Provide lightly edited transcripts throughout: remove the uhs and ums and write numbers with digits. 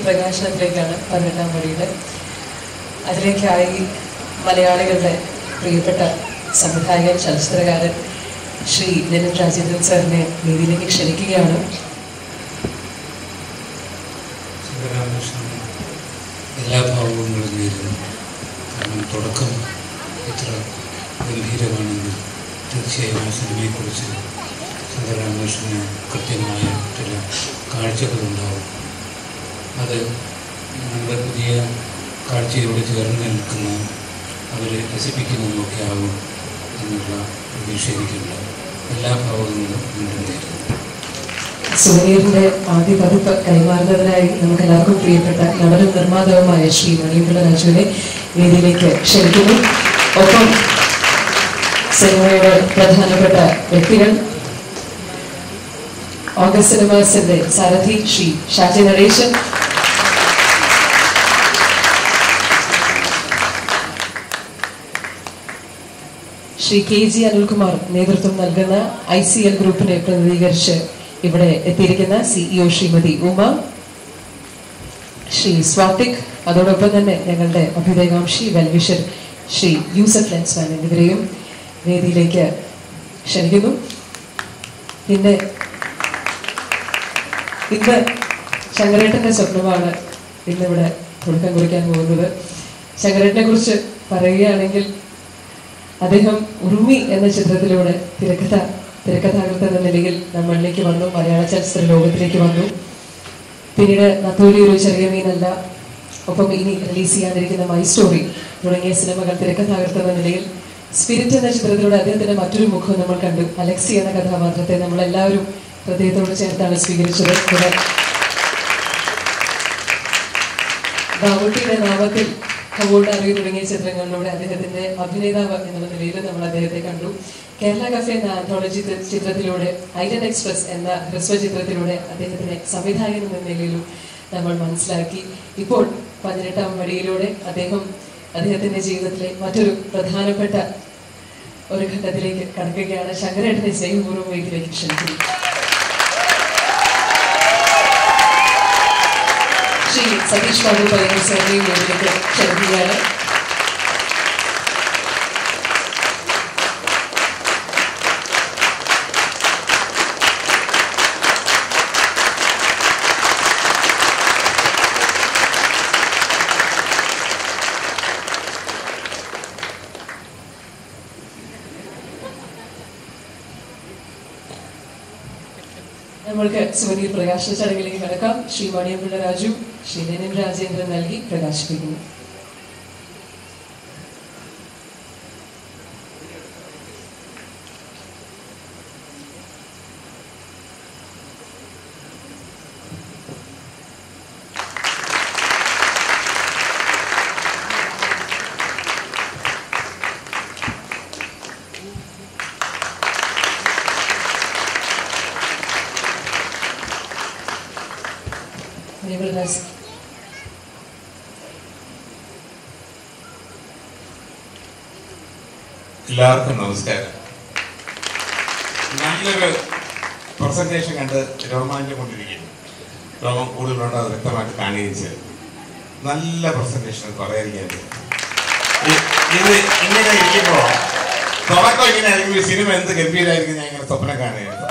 പ്രകാശനത്തിലേക്കാണ് 18-ാം പടിയുടെ. അതിലേക്കായി മലയാളികളുടെ പ്രിയപ്പെട്ട സംവിധായകൻ, ചലച്ചിത്രകാരൻ ശ്രീ ലെനിൻ രാജേന്ദ്രൻ സാറിനെ വേദിയിലേക്ക് ക്ഷണിക്കുകയാണ്. എല്ലാ ഭാവങ്ങളും നേരുന്നു. കാരണം തുടക്കം ഇത്ര ഗംഭീരമാണെങ്കിൽ തീർച്ചയായും ആ സിനിമയെക്കുറിച്ച് ശങ്കരരാമകൃഷ്ണന് കൃത്യമായ ചില കാഴ്ചകളുണ്ടാവും. അത് നമ്മുടെ പുതിയ കാഴ്ചയോട് ചേർന്ന് നിൽക്കുന്ന അവരെ രസിപ്പിക്കുന്നതുമൊക്കെ ആകും എന്നുള്ള പ്രതീക്ഷ എനിക്കുണ്ട്. എല്ലാ ഭാവങ്ങളും നേരുന്നു. സുവനീറിന്റെ ആദ്യ പതിപ്പ് കൈമാറുന്നതിനായി നമുക്ക് എല്ലാവർക്കും പ്രിയപ്പെട്ട നടനും നിർമ്മാതാവുമായ ശ്രീ മണിയമ്പിള്ള രാജുവിനെ വേദിയിലേക്ക് ക്ഷണിക്കുന്നു. ഒപ്പം സിനിമയുടെ പ്രധാനപ്പെട്ട വ്യക്തികൾ, ഓഗസ്റ്റ് സിനിമാസിന്റെ സാരഥി ശ്രീ ഷാജി നടേശൻ, ശ്രീ KG അനിൽകുമാർ നേതൃത്വം നൽകുന്ന ICL ഗ്രൂപ്പിനെ പ്രതിനിധീകരിച്ച് ഇവിടെ എത്തിയിരിക്കുന്ന CEO ശ്രീമതി ഉമ, ശ്രീ സ്വാതിക്, അതോടൊപ്പം തന്നെ ഞങ്ങളുടെ അഭ്യുദയകാംക്ഷി വെൽവിഷർ ശ്രീ യൂസഫ് ലെൻസ്മാൻ എന്നിവരെയും വേദിയിലേക്ക് ക്ഷണിക്കുന്നു. പിന്നെ ഇന്ന് ശങ്കരേട്ടന്റെ സ്വപ്നമാണ് ഇന്നിവിടെ തുടക്കം കുറിക്കാൻ പോകുന്നത്. ശങ്കരേട്ടനെ കുറിച്ച് പറയുകയാണെങ്കിൽ അദ്ദേഹം ഉറുമി എന്ന ചിത്രത്തിലൂടെ തിരക്കഥാകൃത്ത് എന്ന നിലയിൽ നമ്മളിലേക്ക് വന്നു, മലയാള ചലച്ചിത്ര ലോകത്തിലേക്ക് വന്നു. പിന്നീട് നത്തോലി ഒരു ചെറിയ മീനല്ല, ഒപ്പം ഇനി റിലീസ് ചെയ്യാനിരിക്കുന്ന മൈ സ്റ്റോറി തുടങ്ങിയ സിനിമകൾ തിരക്കഥാകൃത്ത് എന്ന നിലയിൽ. സ്പിരിറ്റ് എന്ന ചിത്രത്തിലൂടെ അദ്ദേഹത്തിന്റെ മറ്റൊരു മുഖം നമ്മൾ കണ്ടു. അലക്സി എന്ന കഥാപാത്രത്തെ നമ്മളെല്ലാവരും ഹൃദയത്തോട് ചേർത്താണ് സ്വീകരിച്ചത്. ബാബുട്ടിയുടെ നാമത്തിൽ അവാർഡ് അറിവ് തുടങ്ങിയ ചിത്രങ്ങളിലൂടെ അദ്ദേഹത്തിന്റെ അഭിനേതാവ് എന്നുള്ള നിലയിൽ നമ്മൾ അദ്ദേഹത്തെ കണ്ടു. കേരള കഫേ എന്ന ആന്തോളജി ചിത്രത്തിലൂടെ, ഐഡൻ എക്സ്പ്രസ് എന്ന ഹ്രസ്വ ചിത്രത്തിലൂടെ അദ്ദേഹത്തിനെ സംവിധായകൻ എന്ന നിലയിലും നമ്മൾ മനസ്സിലാക്കി. ഇപ്പോൾ 18-ാം പടിയിലൂടെ അദ്ദേഹത്തിന്റെ ജീവിതത്തിലെ മറ്റൊരു പ്രധാനപ്പെട്ട ഒരു ഘട്ടത്തിലേക്ക് കടക്കുകയാണ്. ശങ്കരേട്ടനെ സ്നേഹപൂർവ്വം വേദിയിലേക്ക് ക്ഷണിക്കുന്നു. ശ്രീ സതീഷ് ബാബു പയ്യന്നൂർ സാറിനെയും വേദിയിലേക്ക് ക്ഷണിക്കുകയാണ്. നമ്മൾക്ക് സുവനീർ പ്രകാശന ചടങ്ങിലേക്ക് കടക്കാം. ശ്രീ മണിയമ്പിള്ള രാജു, ശ്രീ ലെനിൻ രാജേന്ദ്രൻ നൽകി പ്രകാശിപ്പിക്കുന്നു. എല്ലാവർക്കും നമസ്കാരം. നല്ലൊരു പ്രസന്റേഷൻ കണ്ട് രോമാഞ്ചം കൊണ്ടിരിക്കുന്നു. രോമം കൂടുതലുണ്ടോ അത് വ്യക്തമായിട്ട് കാണുകയും ചെയ്തു. നല്ല പ്രസന്റേഷൻ പറയാതിരിക്കാൻ. ഇത് ഇങ്ങനെ ഇരിക്കുമ്പോൾ തുടക്കം ഇങ്ങനെ ആയിരിക്കും, സിനിമ എന്ത് ഗംഭീരമായിരിക്കും ഞാൻ ഇങ്ങനെ സ്വപ്നം കാണുകയാണ്.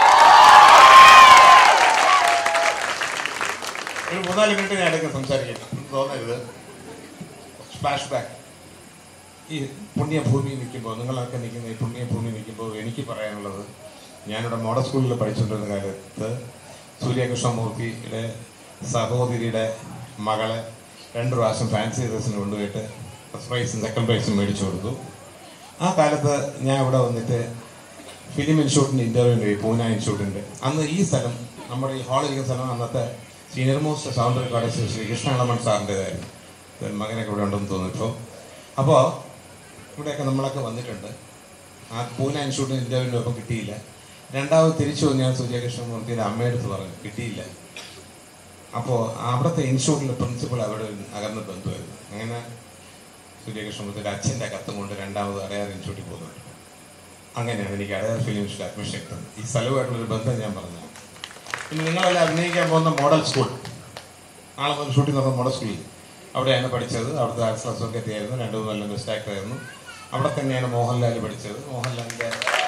ഒരു 3-4 മിനിറ്റ് ഞാൻ ഇടയ്ക്ക് സംസാരിക്കുന്നു, തോന്നരുത്. Flash back. ഈ പുണ്യഭൂമി നിൽക്കുമ്പോൾ, നിങ്ങളൊക്കെ നിൽക്കുന്ന ഈ പുണ്യഭൂമി നിൽക്കുമ്പോൾ എനിക്ക് പറയാനുള്ളത്, ഞാനിവിടെ മോഡൽ സ്കൂളിൽ പഠിച്ചുകൊണ്ടിരുന്ന കാലത്ത് സൂര്യകൃഷ്ണമൂർത്തിയുടെ സഹോദരിയുടെ മകളെ 2 പ്രാവശ്യം ഫാൻസി ഡ്രസ്സിന് കൊണ്ടുപോയിട്ട് ഫസ്റ്റ് പ്രൈസും സെക്കൻഡ് പ്രൈസും മേടിച്ചു കൊടുത്തു. ആ കാലത്ത് ഞാൻ ഇവിടെ വന്നിട്ട് ഫിലിം ഇൻസ്റ്റിറ്റ്യൂട്ടിൻ്റെ ഇൻ്റർവ്യൂവിന് പോയി, പൂന ഇൻസ്റ്റിറ്റ്യൂട്ടിൻ്റെ. അന്ന് ഈ സ്ഥലം, നമ്മുടെ ഈ ഹാളിരിക്കുന്ന സ്ഥലം അന്നത്തെ senior most sound recordist Shri Krishnan Elamon സാറിൻ്റെതായിരുന്നു. മകനൊക്കെ ഇവിടെ ഉണ്ടെന്ന് തോന്നുന്നു ഇപ്പോൾ. അപ്പോൾ ഇവിടെയൊക്കെ നമ്മളൊക്കെ വന്നിട്ടുണ്ട്. ആ പൂന ഇൻസ്റ്റിറ്റ്യൂട്ടിന് ഇൻ്റർവ്യൂവിന് ഇപ്പോൾ കിട്ടിയില്ല. രണ്ടാമത് തിരിച്ചു വന്ന് ഞാൻ സൂര്യകൃഷ്ണമൂർത്തിയുടെ അമ്മയെടുത്ത് പറഞ്ഞു, കിട്ടിയില്ല. അപ്പോൾ അവിടുത്തെ ഇൻസ്റ്റിറ്റ്യൂട്ടിലെ പ്രിൻസിപ്പൾ അവിടെ അകന്ന ബന്ധുവായിരുന്നു. അങ്ങനെ സൂര്യകൃഷ്ണമൂർത്തിയുടെ അച്ഛൻ്റെ കത്തും കൊണ്ട് രണ്ടാമത് അടയാർ ഇൻസ്റ്റിറ്റ്യൂട്ടിൽ പോകുന്നുണ്ട്. അങ്ങനെയാണ് എനിക്ക് അടയാർ ഫിലിം ഇൻസ്റ്റിറ്റ്യൂട്ടിൽ അഡ്മിഷൻ കിട്ടുന്നത്. ഈ സ്ഥലവുമായിട്ടുള്ളൊരു ബന്ധം ഞാൻ പറഞ്ഞു. പിന്നെ നിങ്ങളെല്ലാം അഭിനയിക്കാൻ പോകുന്ന മോഡൽ സ്കൂൾ, നാളെ മുതൽ ഷൂട്ടിംഗ് നടന്ന മോഡൽ സ്കൂളിൽ അവിടെയാണ് പഠിച്ചത്. അവിടുത്തെ ആർട്സ് അസോസിയേറ്റ് ആയിരുന്നു, 2 നല്ല ബെസ്റ്റ് ആക്ടർ ആയിരുന്നു. അവിടെ തന്നെയാണ് മോഹൻലാൽ പഠിച്ചത്. മോഹൻലാലിൻ്റെ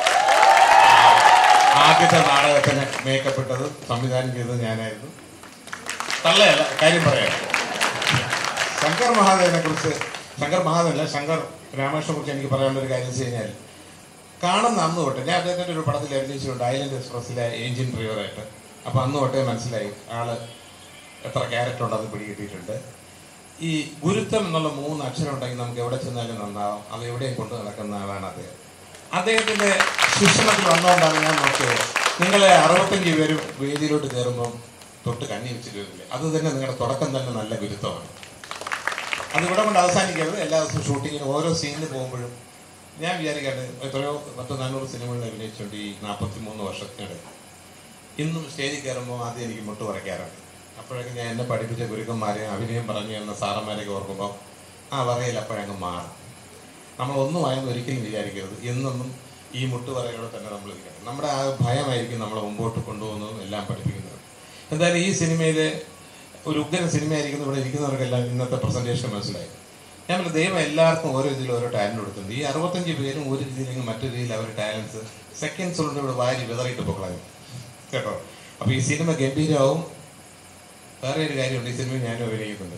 ആദ്യത്തെ നാടകത്തിന് മേക്കപ്പ് ഇട്ടത് സംവിധാനം ചെയ്തത് ഞാനായിരുന്നു. തള്ളയല്ല, കാര്യം പറയാം. ശങ്കർ മഹാദേവനെ കുറിച്ച്, ശങ്കർ രാമകൃഷ്ണനെ കുറിച്ച് എനിക്ക് പറയാനുള്ളൊരു കാര്യം വെച്ച് കഴിഞ്ഞാൽ, കാണുന്ന അന്ന് തൊട്ട് ഞാൻ അദ്ദേഹത്തിൻ്റെ ഒരു പടത്തിൽ അഭിനയിച്ചിട്ടുണ്ട്, ഐലൻഡ് എക്സ്പ്രസ്സിലെ എഞ്ചിൻ ഡ്രൈവറായിട്ട്. അപ്പോൾ അന്ന് തൊട്ടേ മനസ്സിലായി ആള് എത്ര ക്യാരക്ടർ ഉണ്ടെന്ന് പിടികിട്ടിയിട്ടുണ്ട്. ഈ ഗുരുത്വം എന്നുള്ള 3 അക്ഷരം ഉണ്ടെങ്കിൽ നമുക്ക് എവിടെ ചെന്നാലും നന്നാവും. അത് എവിടെയും കൊണ്ട് നടക്കുന്ന ആളാണ് അദ്ദേഹം. അദ്ദേഹത്തിൻ്റെ ശിക്ഷണത്തിൽ വന്നുകൊണ്ടാണ് ഞാൻ നോക്കിയത്, നിങ്ങളെ 65 പേരും വേദിയിലോട്ട് കയറുമ്പം തൊട്ട് കണ്ണി വെച്ചിട്ടില്ലേ, അത് തന്നെ നിങ്ങളുടെ തുടക്കം തന്നെ നല്ല ഗുരുത്വമാണ്. അത് ഇവിടെ കൊണ്ട് അവസാനിക്കരുത്. എല്ലാ ദിവസവും ഷൂട്ടിങ്ങിന് ഓരോ സീനിന് പോകുമ്പോഴും ഞാൻ വിചാരിക്കാണ്ട് എത്രയോ 100-400 സിനിമകളിൽ അഭിനയിച്ചുകൊണ്ട് ഈ 43 വർഷത്തിനിടെ ഇന്നും സ്റ്റേജിൽ കയറുമ്പോൾ ആദ്യം എനിക്ക് മുട്ട് പറയ്ക്കാറുണ്ട്. അപ്പോഴൊക്കെ ഞാൻ എന്നെ പഠിപ്പിച്ച ഗുരുക്കന്മാരെയും അഭിനയം പറഞ്ഞു തന്ന സാറന്മാരെയൊക്കെ ഓർക്കുമ്പോൾ ആ പറയൽ അപ്പോഴങ്ങ് മാറും. നമ്മളൊന്നുമായെന്ന് ഒരിക്കലും വിചാരിക്കരുത്. എന്നൊന്നും ഈ മുട്ടുപറയോടെ തന്നെ നമ്മൾ ഇരിക്കണം. നമ്മുടെ ആ ഭയമായിരിക്കും നമ്മളെ മുമ്പോട്ട് കൊണ്ടുപോകുന്നതും എല്ലാം പഠിപ്പിക്കുന്നതും. എന്തായാലും ഈ സിനിമയിലെ ഒരു ഉഗ്രൻ സിനിമയായിരിക്കുന്നു ഇവിടെ ഇരിക്കുന്നവർക്കെല്ലാം ഇന്നത്തെ പ്രസന്റേഷൻ മനസ്സിലായി. ഞാൻ പറഞ്ഞ ദൈവം എല്ലാവർക്കും ഓരോ ഇതിലും ഓരോ ടാലന്റ് കൊടുത്തിട്ടുണ്ട്. ഈ 65 പേരും ഒരു രീതിയിലെങ്കിൽ മറ്റൊരു രീതിയിൽ അവരുടെ ടാലൻസ് സെക്കൻഡ്സ് കൊണ്ട് ഇവിടെ വാരി വിതറിയിട്ട് പോക്കളായി കേട്ടോ. അപ്പൊ ഈ സിനിമ ഗംഭീരമാവും. വേറെ ഒരു കാര്യമുണ്ട്, ഈ സിനിമ ഞാനും അഭിനയിക്കുന്നുണ്ട്.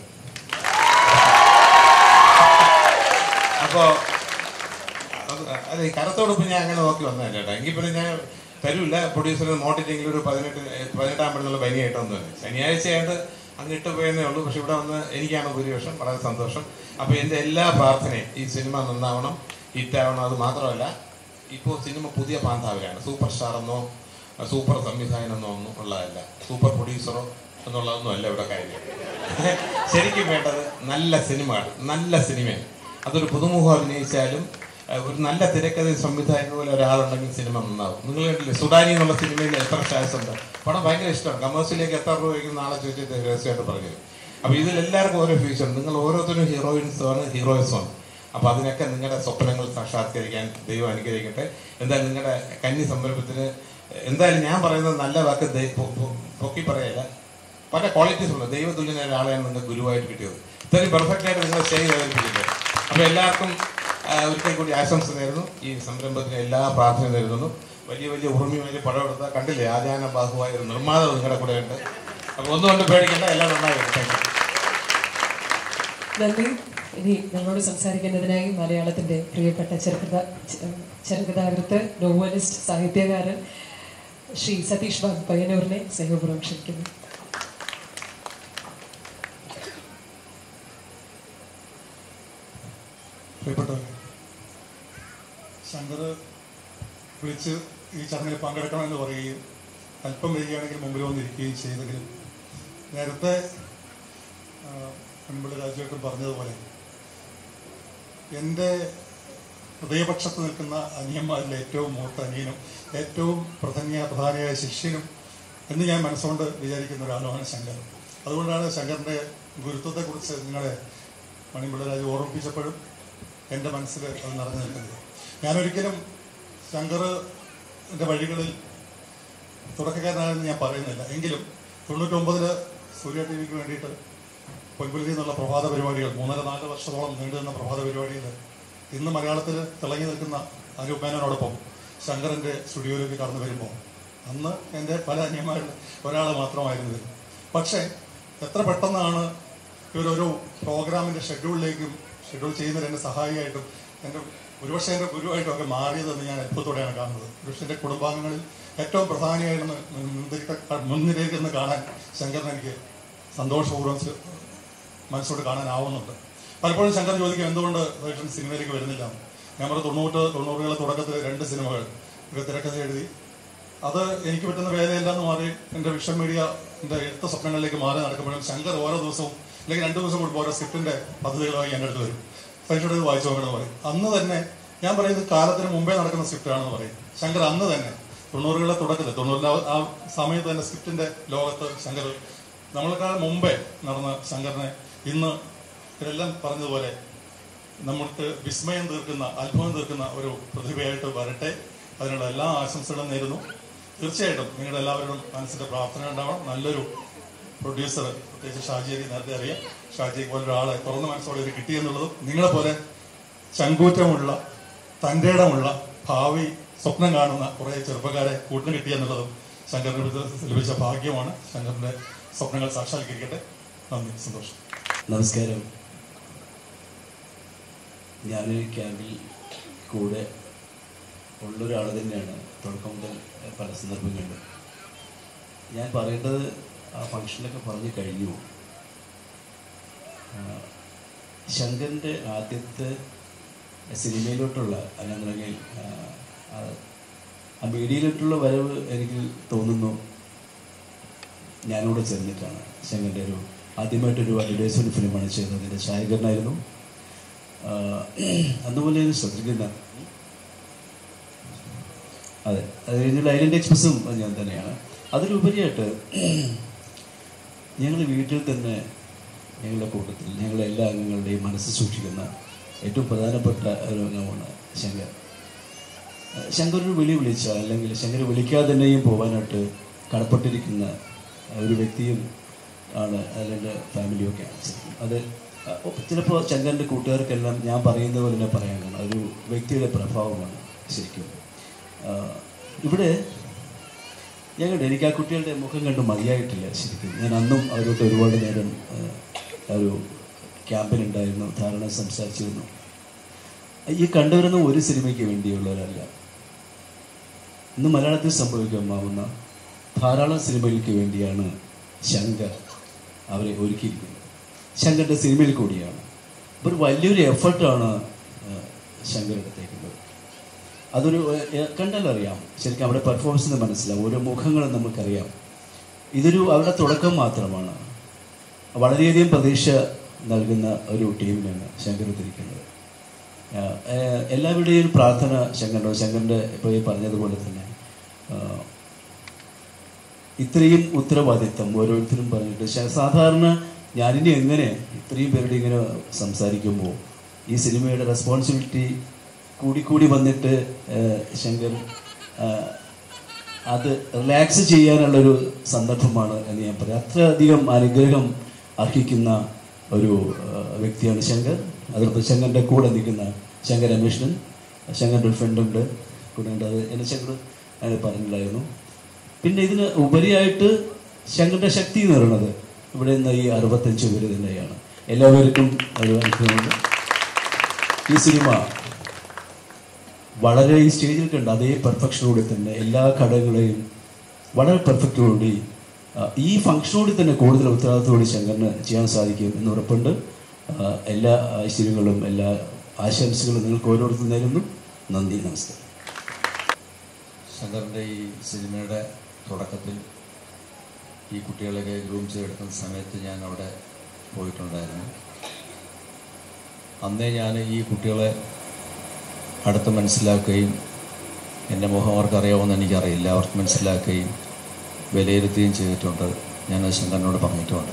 അപ്പോ അതെ, കരത്തോടൊപ്പം ഞാൻ അങ്ങനെ നോക്കി വന്നതല്ല ചേട്ടാ. എങ്കിൽ പിന്നെ ഞാൻ തരൂല്ല. പ്രൊഡ്യൂസറിന് മോട്ടിട്ടെങ്കിലും ഒരു 18 പടിന്നുള്ള പനിയായിട്ട് വന്നു. ശനിയാഴ്ചയായിട്ട് അങ്ങ് ഇട്ട് പോയെന്നേ ഉള്ളൂ. പക്ഷെ ഇവിടെ വന്ന് എനിക്കാണ് ഭൂരിപക്ഷം. വളരെ സന്തോഷം. അപ്പൊ എൻ്റെ എല്ലാ പ്രാർത്ഥനയും ഈ സിനിമ നന്നാവണം, ഹിറ്റാവണം. അത് മാത്രമല്ല, ഇപ്പോൾ സിനിമ പുതിയ പാന്താവിലാണ്. സൂപ്പർ സ്റ്റാർ എന്നോ സൂപ്പർ സംവിധായകനെന്നോ ഒന്നും ഉള്ളതല്ല, സൂപ്പർ പ്രൊഡ്യൂസറോ എന്നുള്ളതൊന്നും അല്ല ഇവിടെ കാര്യം. ശരിക്കും വേണ്ടത് നല്ല സിനിമയാണ്, നല്ല സിനിമയാണ്. അതൊരു പുതുമുഖം അഭിനയിച്ചാലും ഒരു നല്ല തിരക്കഥ സംവിധായകൻ പോലെ ഒരാളുണ്ടെങ്കിൽ സിനിമ നന്നാവും. നിങ്ങൾ കണ്ടില്ലേ സുഡാനി എന്നുള്ള സിനിമയിൽ എത്ര സ്റ്റാർസ് ഉണ്ട്. പടം ഭയങ്കര ഇഷ്ടമാണ്. കമേഴ്സിലേക്ക് എത്ര രൂപ വയ്ക്കും നാളെ ചോദിച്ചിട്ട് രഹസ്യമായിട്ട് പറഞ്ഞത്. അപ്പോൾ ഇതിലെല്ലാവർക്കും ഓരോ ഫ്യൂച്ചർ. നിങ്ങൾ ഓരോരുത്തരും ഹീറോയിൻസുമാണ്, ഹീറോയിസുമാണ്. അപ്പോൾ അതിനൊക്കെ നിങ്ങളുടെ സ്വപ്നങ്ങൾ സാക്ഷാത്കരിക്കാൻ ദൈവം അനുഗ്രഹിക്കട്ടെ. എന്തായാലും നിങ്ങളുടെ കന്നി സംരംഭത്തിന് എന്തായാലും ഞാൻ പറയുന്നത് നല്ല വാക്ക് പൊക്കി പറയല്ല, പല ക്വാളിറ്റീസ് ഉള്ളത്. ദൈവതുല്യനായ ഒരാളെയാണ് നിങ്ങൾക്ക് ഗുരുവായിട്ട് കിട്ടിയത്. ഇത്രയും പെർഫെക്റ്റ് ആയിട്ട് നിങ്ങൾ സ്റ്റേജ് അവതരിപ്പിക്കുന്നത്. അപ്പോൾ എല്ലാവർക്കും ഒരിക്കൽ കൂടി ആശംസ നേരുന്നു. ഈ സംരംഭത്തിന് എല്ലാ പ്രാർത്ഥനയും നേരുന്നു. വലിയ വലിയ ഉറുമി വലിയ പടം എടുത്താൽ കണ്ടില്ലേ, ആചാന ബാഹുവായ ഒരു നിർമ്മാതാവ് നിങ്ങളുടെ കൂടെ ഉണ്ട്. അപ്പോൾ ഒന്നുകൊണ്ട് പേടിക്കേണ്ട, എല്ലാം നന്നായി വരും. നന്ദി. ഇനി നമ്മളോട് സംസാരിക്കുന്നതിനായി മലയാളത്തിന്റെ പ്രിയപ്പെട്ട ചെറുകഥാകൃത്ത്, നോവലിസ്റ്റ്, സാഹിത്യകാരൻ ശ്രീ സതീഷ് ബാബു പയ്യന്നൂരിനെ സ്നേഹപൂർവ്വം ക്ഷണിക്കുന്നു. പ്രിയപ്പെട്ടവരെ, ശങ്കർ വിളിച്ച് ഈ ചടങ്ങിൽ പങ്കെടുക്കണമെന്ന് പറയുകയും അല്പം വരികയാണെങ്കിൽ മുമ്പിൽ വന്നിരിക്കുകയും ചെയ്തെങ്കിലും നേരത്തെ മുൻപിൽ രാജുവേട്ടൻ പറഞ്ഞതുപോലെ എൻ്റെ ഹൃദയപക്ഷത്ത് നിൽക്കുന്ന അനിയന്മാരിൽ ഏറ്റവും മൂത്ത അനിയനും ഏറ്റവും പ്രധാനിയായ ശിഷ്യനും എന്ന് ഞാൻ മനസ്സുകൊണ്ട് വിചാരിക്കുന്ന ഒരാളുമാണ് ശങ്കർ. അതുകൊണ്ടാണ് ശങ്കറിൻ്റെ ഗുരുത്വത്തെക്കുറിച്ച് നിങ്ങളെ മണിമ്പിള്ള രാജു ഓർമ്മിപ്പിച്ചപ്പോഴും എൻ്റെ മനസ്സിൽ അത് നിറഞ്ഞു നിൽക്കുന്നത്. ഞാനൊരിക്കലും ശങ്കറിൻ്റെ വഴികളിൽ തുടക്കക്കാരനാണെന്ന് ഞാൻ പറയുന്നില്ല. എങ്കിലും 99 സൂര്യ ടി വിക്ക് വേണ്ടിയിട്ട് പൊൻപുലരി എന്നുള്ള പ്രഭാത പരിപാടികൾ 3-4 വർഷത്തോളം നീണ്ടുനിന്ന പ്രഭാത പരിപാടിയിൽ ഇന്ന് മലയാളത്തിൽ തിളങ്ങി നിൽക്കുന്ന അനൂപ് മേനോനോടൊപ്പം ശങ്കറിൻ്റെ സ്റ്റുഡിയോയിലേക്ക് കടന്നു വരുമ്പോൾ അന്ന് എൻ്റെ പല അന്യന്മാരിൽ ഒരാൾ മാത്രമായിരുന്നു. പക്ഷേ എത്ര പെട്ടെന്നാണ് ഇവരൊരു പ്രോഗ്രാമിൻ്റെ ഷെഡ്യൂൾ ചെയ്യുന്നതിന് എൻ്റെ സഹായിയായിട്ടും ഒരുപക്ഷെ എൻ്റെ ഗുരുവായിട്ടും ഒക്കെ മാറിയതെന്ന് ഞാൻ അത്ഭുതത്തോടെയാണ് കാണുന്നത്. ഒരുപക്ഷെ എൻ്റെ കുടുംബാംഗങ്ങളിൽ ഏറ്റവും പ്രധാനിയായിരുന്നു മുൻനിരയിൽ നിന്ന് കാണാൻ ശങ്കറിന് എനിക്ക് സന്തോഷപൂർവ്വം മനസ്സോട് കാണാനാവുന്നുണ്ട്. പലപ്പോഴും ശങ്കർ ചോദിക്കും എന്തുകൊണ്ട് റേഷൻ സിനിമയിലേക്ക് വരുന്നില്ല. ഞാൻ പറഞ്ഞ 90-കളുടെ തുടക്കത്തിൽ 2 സിനിമകൾ തിരക്കഥ എഴുതി. അത് എനിക്ക് പറ്റുന്ന വേലയില്ലെന്ന് മാറി എൻ്റെ വിഷൻ മീഡിയ എൻ്റെ എഴുത്ത സ്വപ്നങ്ങളിലേക്ക് മാറി നടക്കുമ്പോഴും ശങ്കർ ഓരോ ദിവസവും അല്ലെങ്കിൽ 2 ദിവസം കൂടുമ്പോൾ ഓരോ സ്ക്രിപ്റ്റിൻ്റെ പദ്ധതികളുമായി എൻ്റെ അടുത്ത് വരും. പരീക്ഷയുടെ വായിച്ചു നോക്കണമെന്ന് പറയും. അന്ന് തന്നെ ഞാൻ പറയുന്നത് കാലത്തിന് മുമ്പേ നടക്കുന്ന സ്ക്രിപ്റ്റാണെന്ന് പറയും. ശങ്കർ അന്ന് തന്നെ 90കളുടെ തുടക്കത്തിൽ 90 ആ സമയത്ത് തന്നെ സ്ക്രിപ്റ്റിൻ്റെ ലോകത്ത് ശങ്കർ നമ്മളെക്കാൾ മുമ്പേ നടന്ന ശങ്കറിനെ ഇന്ന് ഇതെല്ലാം പറഞ്ഞതുപോലെ നമ്മൾക്ക് വിസ്മയം തീർക്കുന്ന, അത്ഭുതം തീർക്കുന്ന ഒരു പ്രതിഭയായിട്ട് വരട്ടെ. അതിനുള്ള എല്ലാ ആശംസകളും നേരുന്നു. തീർച്ചയായിട്ടും നിങ്ങളുടെ എല്ലാവരുടെയും മനസ്സിൻ്റെ പ്രാർത്ഥന ഉണ്ടാവണം. നല്ലൊരു പ്രൊഡ്യൂസർ പ്രത്യേകിച്ച് ഷാജിയെ നേരത്തെ അറിയാം. ഷാജിയെ പോലെ ഒരാളെ തുറന്ന മനസ്സോടെ ഒരു കിട്ടിയെന്നുള്ളതും നിങ്ങളെപ്പോലെ ചങ്കൂറ്റമുള്ള തൻ്റെ ഇടമുള്ള ഭാവി സ്വപ്നം കാണുന്ന കുറേ ചെറുപ്പക്കാരെ കൂട്ടിന് കിട്ടിയെന്നുള്ളതും ശങ്കറിന് ലഭിച്ച ഭാഗ്യമാണ്. ശങ്കറിന്റെ സ്വപ്നങ്ങൾ സാക്ഷാത്കരിക്കട്ടെ. നന്ദി, സന്തോഷം. നമസ്കാരം. ഞാനൊരു ക്യാമ്പിൽ കൂടെ ഉള്ളൊരാൾ തന്നെയാണ് തുടക്കം മുതൽ പല സന്ദർഭങ്ങളിലും. ഞാൻ പറയേണ്ടത് ആ ഫംഗ്ഷനിലൊക്കെ പറഞ്ഞു കഴിഞ്ഞു. ശങ്കറിൻ്റെ ആദ്യത്തെ സിനിമയിലോട്ടുള്ള അല്ലെങ്കിൽ ആ മീഡിയയിലോട്ടുള്ള വരവ് എനിക്ക് തോന്നുന്നു ഞാനിവിടെ ചേർന്നിട്ടാണ്. ശങ്കറിൻ്റെ ഒരു ആദ്യമായിട്ടൊരു അഡ്വർടൈസ്മെൻറ്റ് ഫിലിമാണ് ചെയ്തത്. അതിൻ്റെ ഛായാഗ്രഹനായിരുന്നു. അതുപോലെ ശ്രദ്ധിക്കുന്ന അതെ, അത് കഴിഞ്ഞുള്ള ഐലൻഡ് എക്സ്പ്രസും ഞാൻ തന്നെയാണ്. അതിലുപരിയായിട്ട് ഞങ്ങൾ വീട്ടിൽ തന്നെ ഞങ്ങളുടെ കൂട്ടത്തിൽ ഞങ്ങളുടെ എല്ലാ അംഗങ്ങളുടെയും മനസ്സ് സൂക്ഷിക്കുന്ന ഏറ്റവും പ്രധാനപ്പെട്ട ഒരു അംഗമാണ് ശങ്കർ. ശങ്കർ ഒരു വിളിച്ചാൽ അല്ലെങ്കിൽ ശങ്കർ വിളിക്കാതെ തന്നെയും പോകാനായിട്ട് കടപ്പെട്ടിരിക്കുന്ന ഒരു വ്യക്തിയും ആണ്. അതിൻ്റെ ഫാമിലിയൊക്കെയാണ് ശരിക്കും. അത് ചിലപ്പോൾ ശങ്കറിൻ്റെ കൂട്ടുകാർക്കെല്ലാം ഞാൻ പറയുന്നത് പോലെ തന്നെ പറയാൻ കാരണം ഒരു വ്യക്തിയുടെ പ്രഭാവമാണ് ശരിക്കും. ഇവിടെ എനിക്ക് ആ കുട്ടികളുടെ മുഖം കണ്ട് മതിയായിട്ടില്ല ശരിക്കും. ഞാൻ അന്നും അവരോട്ട് ഒരുപാട് നേരം ഒരു ക്യാമ്പിനുണ്ടായിരുന്നു, ധാരണ സംസാരിച്ചിരുന്നു. ഈ കണ്ടുവരുന്ന ഒരു സിനിമയ്ക്ക് വേണ്ടിയുള്ളവരല്ല. ഇന്ന് മലയാളത്തിൽ സംഭവിക്കാവുന്ന ധാരാളം സിനിമകൾക്ക് വേണ്ടിയാണ് ശങ്കർ അവരെ ഒരുക്കിയിരിക്കുന്നത്. ശങ്കറിൻ്റെ സിനിമയിൽ കൂടിയാണ്. ഒരു വലിയൊരു എഫർട്ടാണ് ശങ്കർ എടുത്തേക്കുന്നത്. അതൊരു കണ്ടാലറിയാം ശരിക്കും. അവിടെ പെർഫോമൻസിന് മനസ്സിലാവും, ഓരോ മുഖങ്ങളും നമുക്കറിയാം. ഇതൊരു അവരുടെ തുടക്കം മാത്രമാണ്. വളരെയധികം പ്രതീക്ഷ നൽകുന്ന ഒരു ടീമിനാണ് ശങ്കർ തിരിക്കുന്നത്. എല്ലാവരുടെയും പ്രാർത്ഥന ശങ്കറിൻ്റെ ഇപ്പോൾ ഈ പറഞ്ഞതുപോലെ തന്നെ ഇത്രയും ഉത്തരവാദിത്തം ഓരോരുത്തരും പറഞ്ഞിട്ട് സാധാരണ ഞാനിനി എങ്ങനെ ഇത്രയും പേരുടെ ഇങ്ങനെ സംസാരിക്കുമ്പോൾ ഈ സിനിമയുടെ റെസ്പോൺസിബിലിറ്റി കൂടി വന്നിട്ട് ശങ്കർ അത് റിലാക്സ് ചെയ്യാനുള്ളൊരു സന്ദർഭമാണ് എന്ന് ഞാൻ പറയാം. അത്രയധികം അനുഗ്രഹം അർഹിക്കുന്ന ഒരു വ്യക്തിയാണ് ശങ്കർ. അതിലൊപ്പം ശങ്കറിൻ്റെ കൂടെ നിൽക്കുന്ന ശങ്കർ രമേഷ്ണൻ, ശങ്കറിൻ്റെ ഒരു ഫ്രണ്ടുണ്ട് കൂടെ ഉണ്ട്. അത് എന്നെ ശങ്കർ അയാൾ പറഞ്ഞിട്ടുണ്ടായിരുന്നു. പിന്നെ ഇതിന് ഉപരിയായിട്ട് ശങ്കറിൻ്റെ ശക്തി എന്ന് പറയുന്നത് ഇവിടെ നിന്ന് ഈ 65 പേര് തന്നെയാണ്. എല്ലാവർക്കും ഒരു അനുഭവമുണ്ട്. ഈ സിനിമ വളരെ ഈ സ്റ്റേജിൽ കണ്ട് അതേ പെർഫെക്ഷനോടെ തന്നെ എല്ലാ ഘടകങ്ങളെയും വളരെ പെർഫെക്റ്റോടുകൂടി ഈ ഫംഗ്ഷനോട് തന്നെ കൂടുതൽ ഉത്തരവാദിത്തത്തോടെ ശങ്കറിന് ചെയ്യാൻ സാധിക്കും എന്ന് ഉറപ്പുണ്ട്. എല്ലാ ഐശ്വര്യങ്ങളും എല്ലാ ആശംസകളും നിങ്ങൾക്ക് ഓരോരുത്തരും നേരുന്നു. നന്ദി, നമസ്കാരം. ശങ്കറിൻ്റെ ഈ സിനിമയുടെ തുടക്കത്തിൽ ഈ കുട്ടികളെയൊക്കെ ഗ്രൂം ചെയ്തെടുക്കുന്ന സമയത്ത് ഞാൻ അവിടെ പോയിട്ടുണ്ടായിരുന്നു. അന്നേ ഞാൻ ഈ കുട്ടികളെ അടുത്ത് മനസ്സിലാക്കുകയും എൻ്റെ മുഖം അവർക്ക് അറിയാമെന്ന് എനിക്കറിയില്ല, അവർക്ക് മനസ്സിലാക്കുകയും വിലയിരുത്തുകയും ചെയ്തിട്ടുണ്ട്. ഞാനത് ശങ്കറിനോട് പറഞ്ഞിട്ടുമുണ്ട്.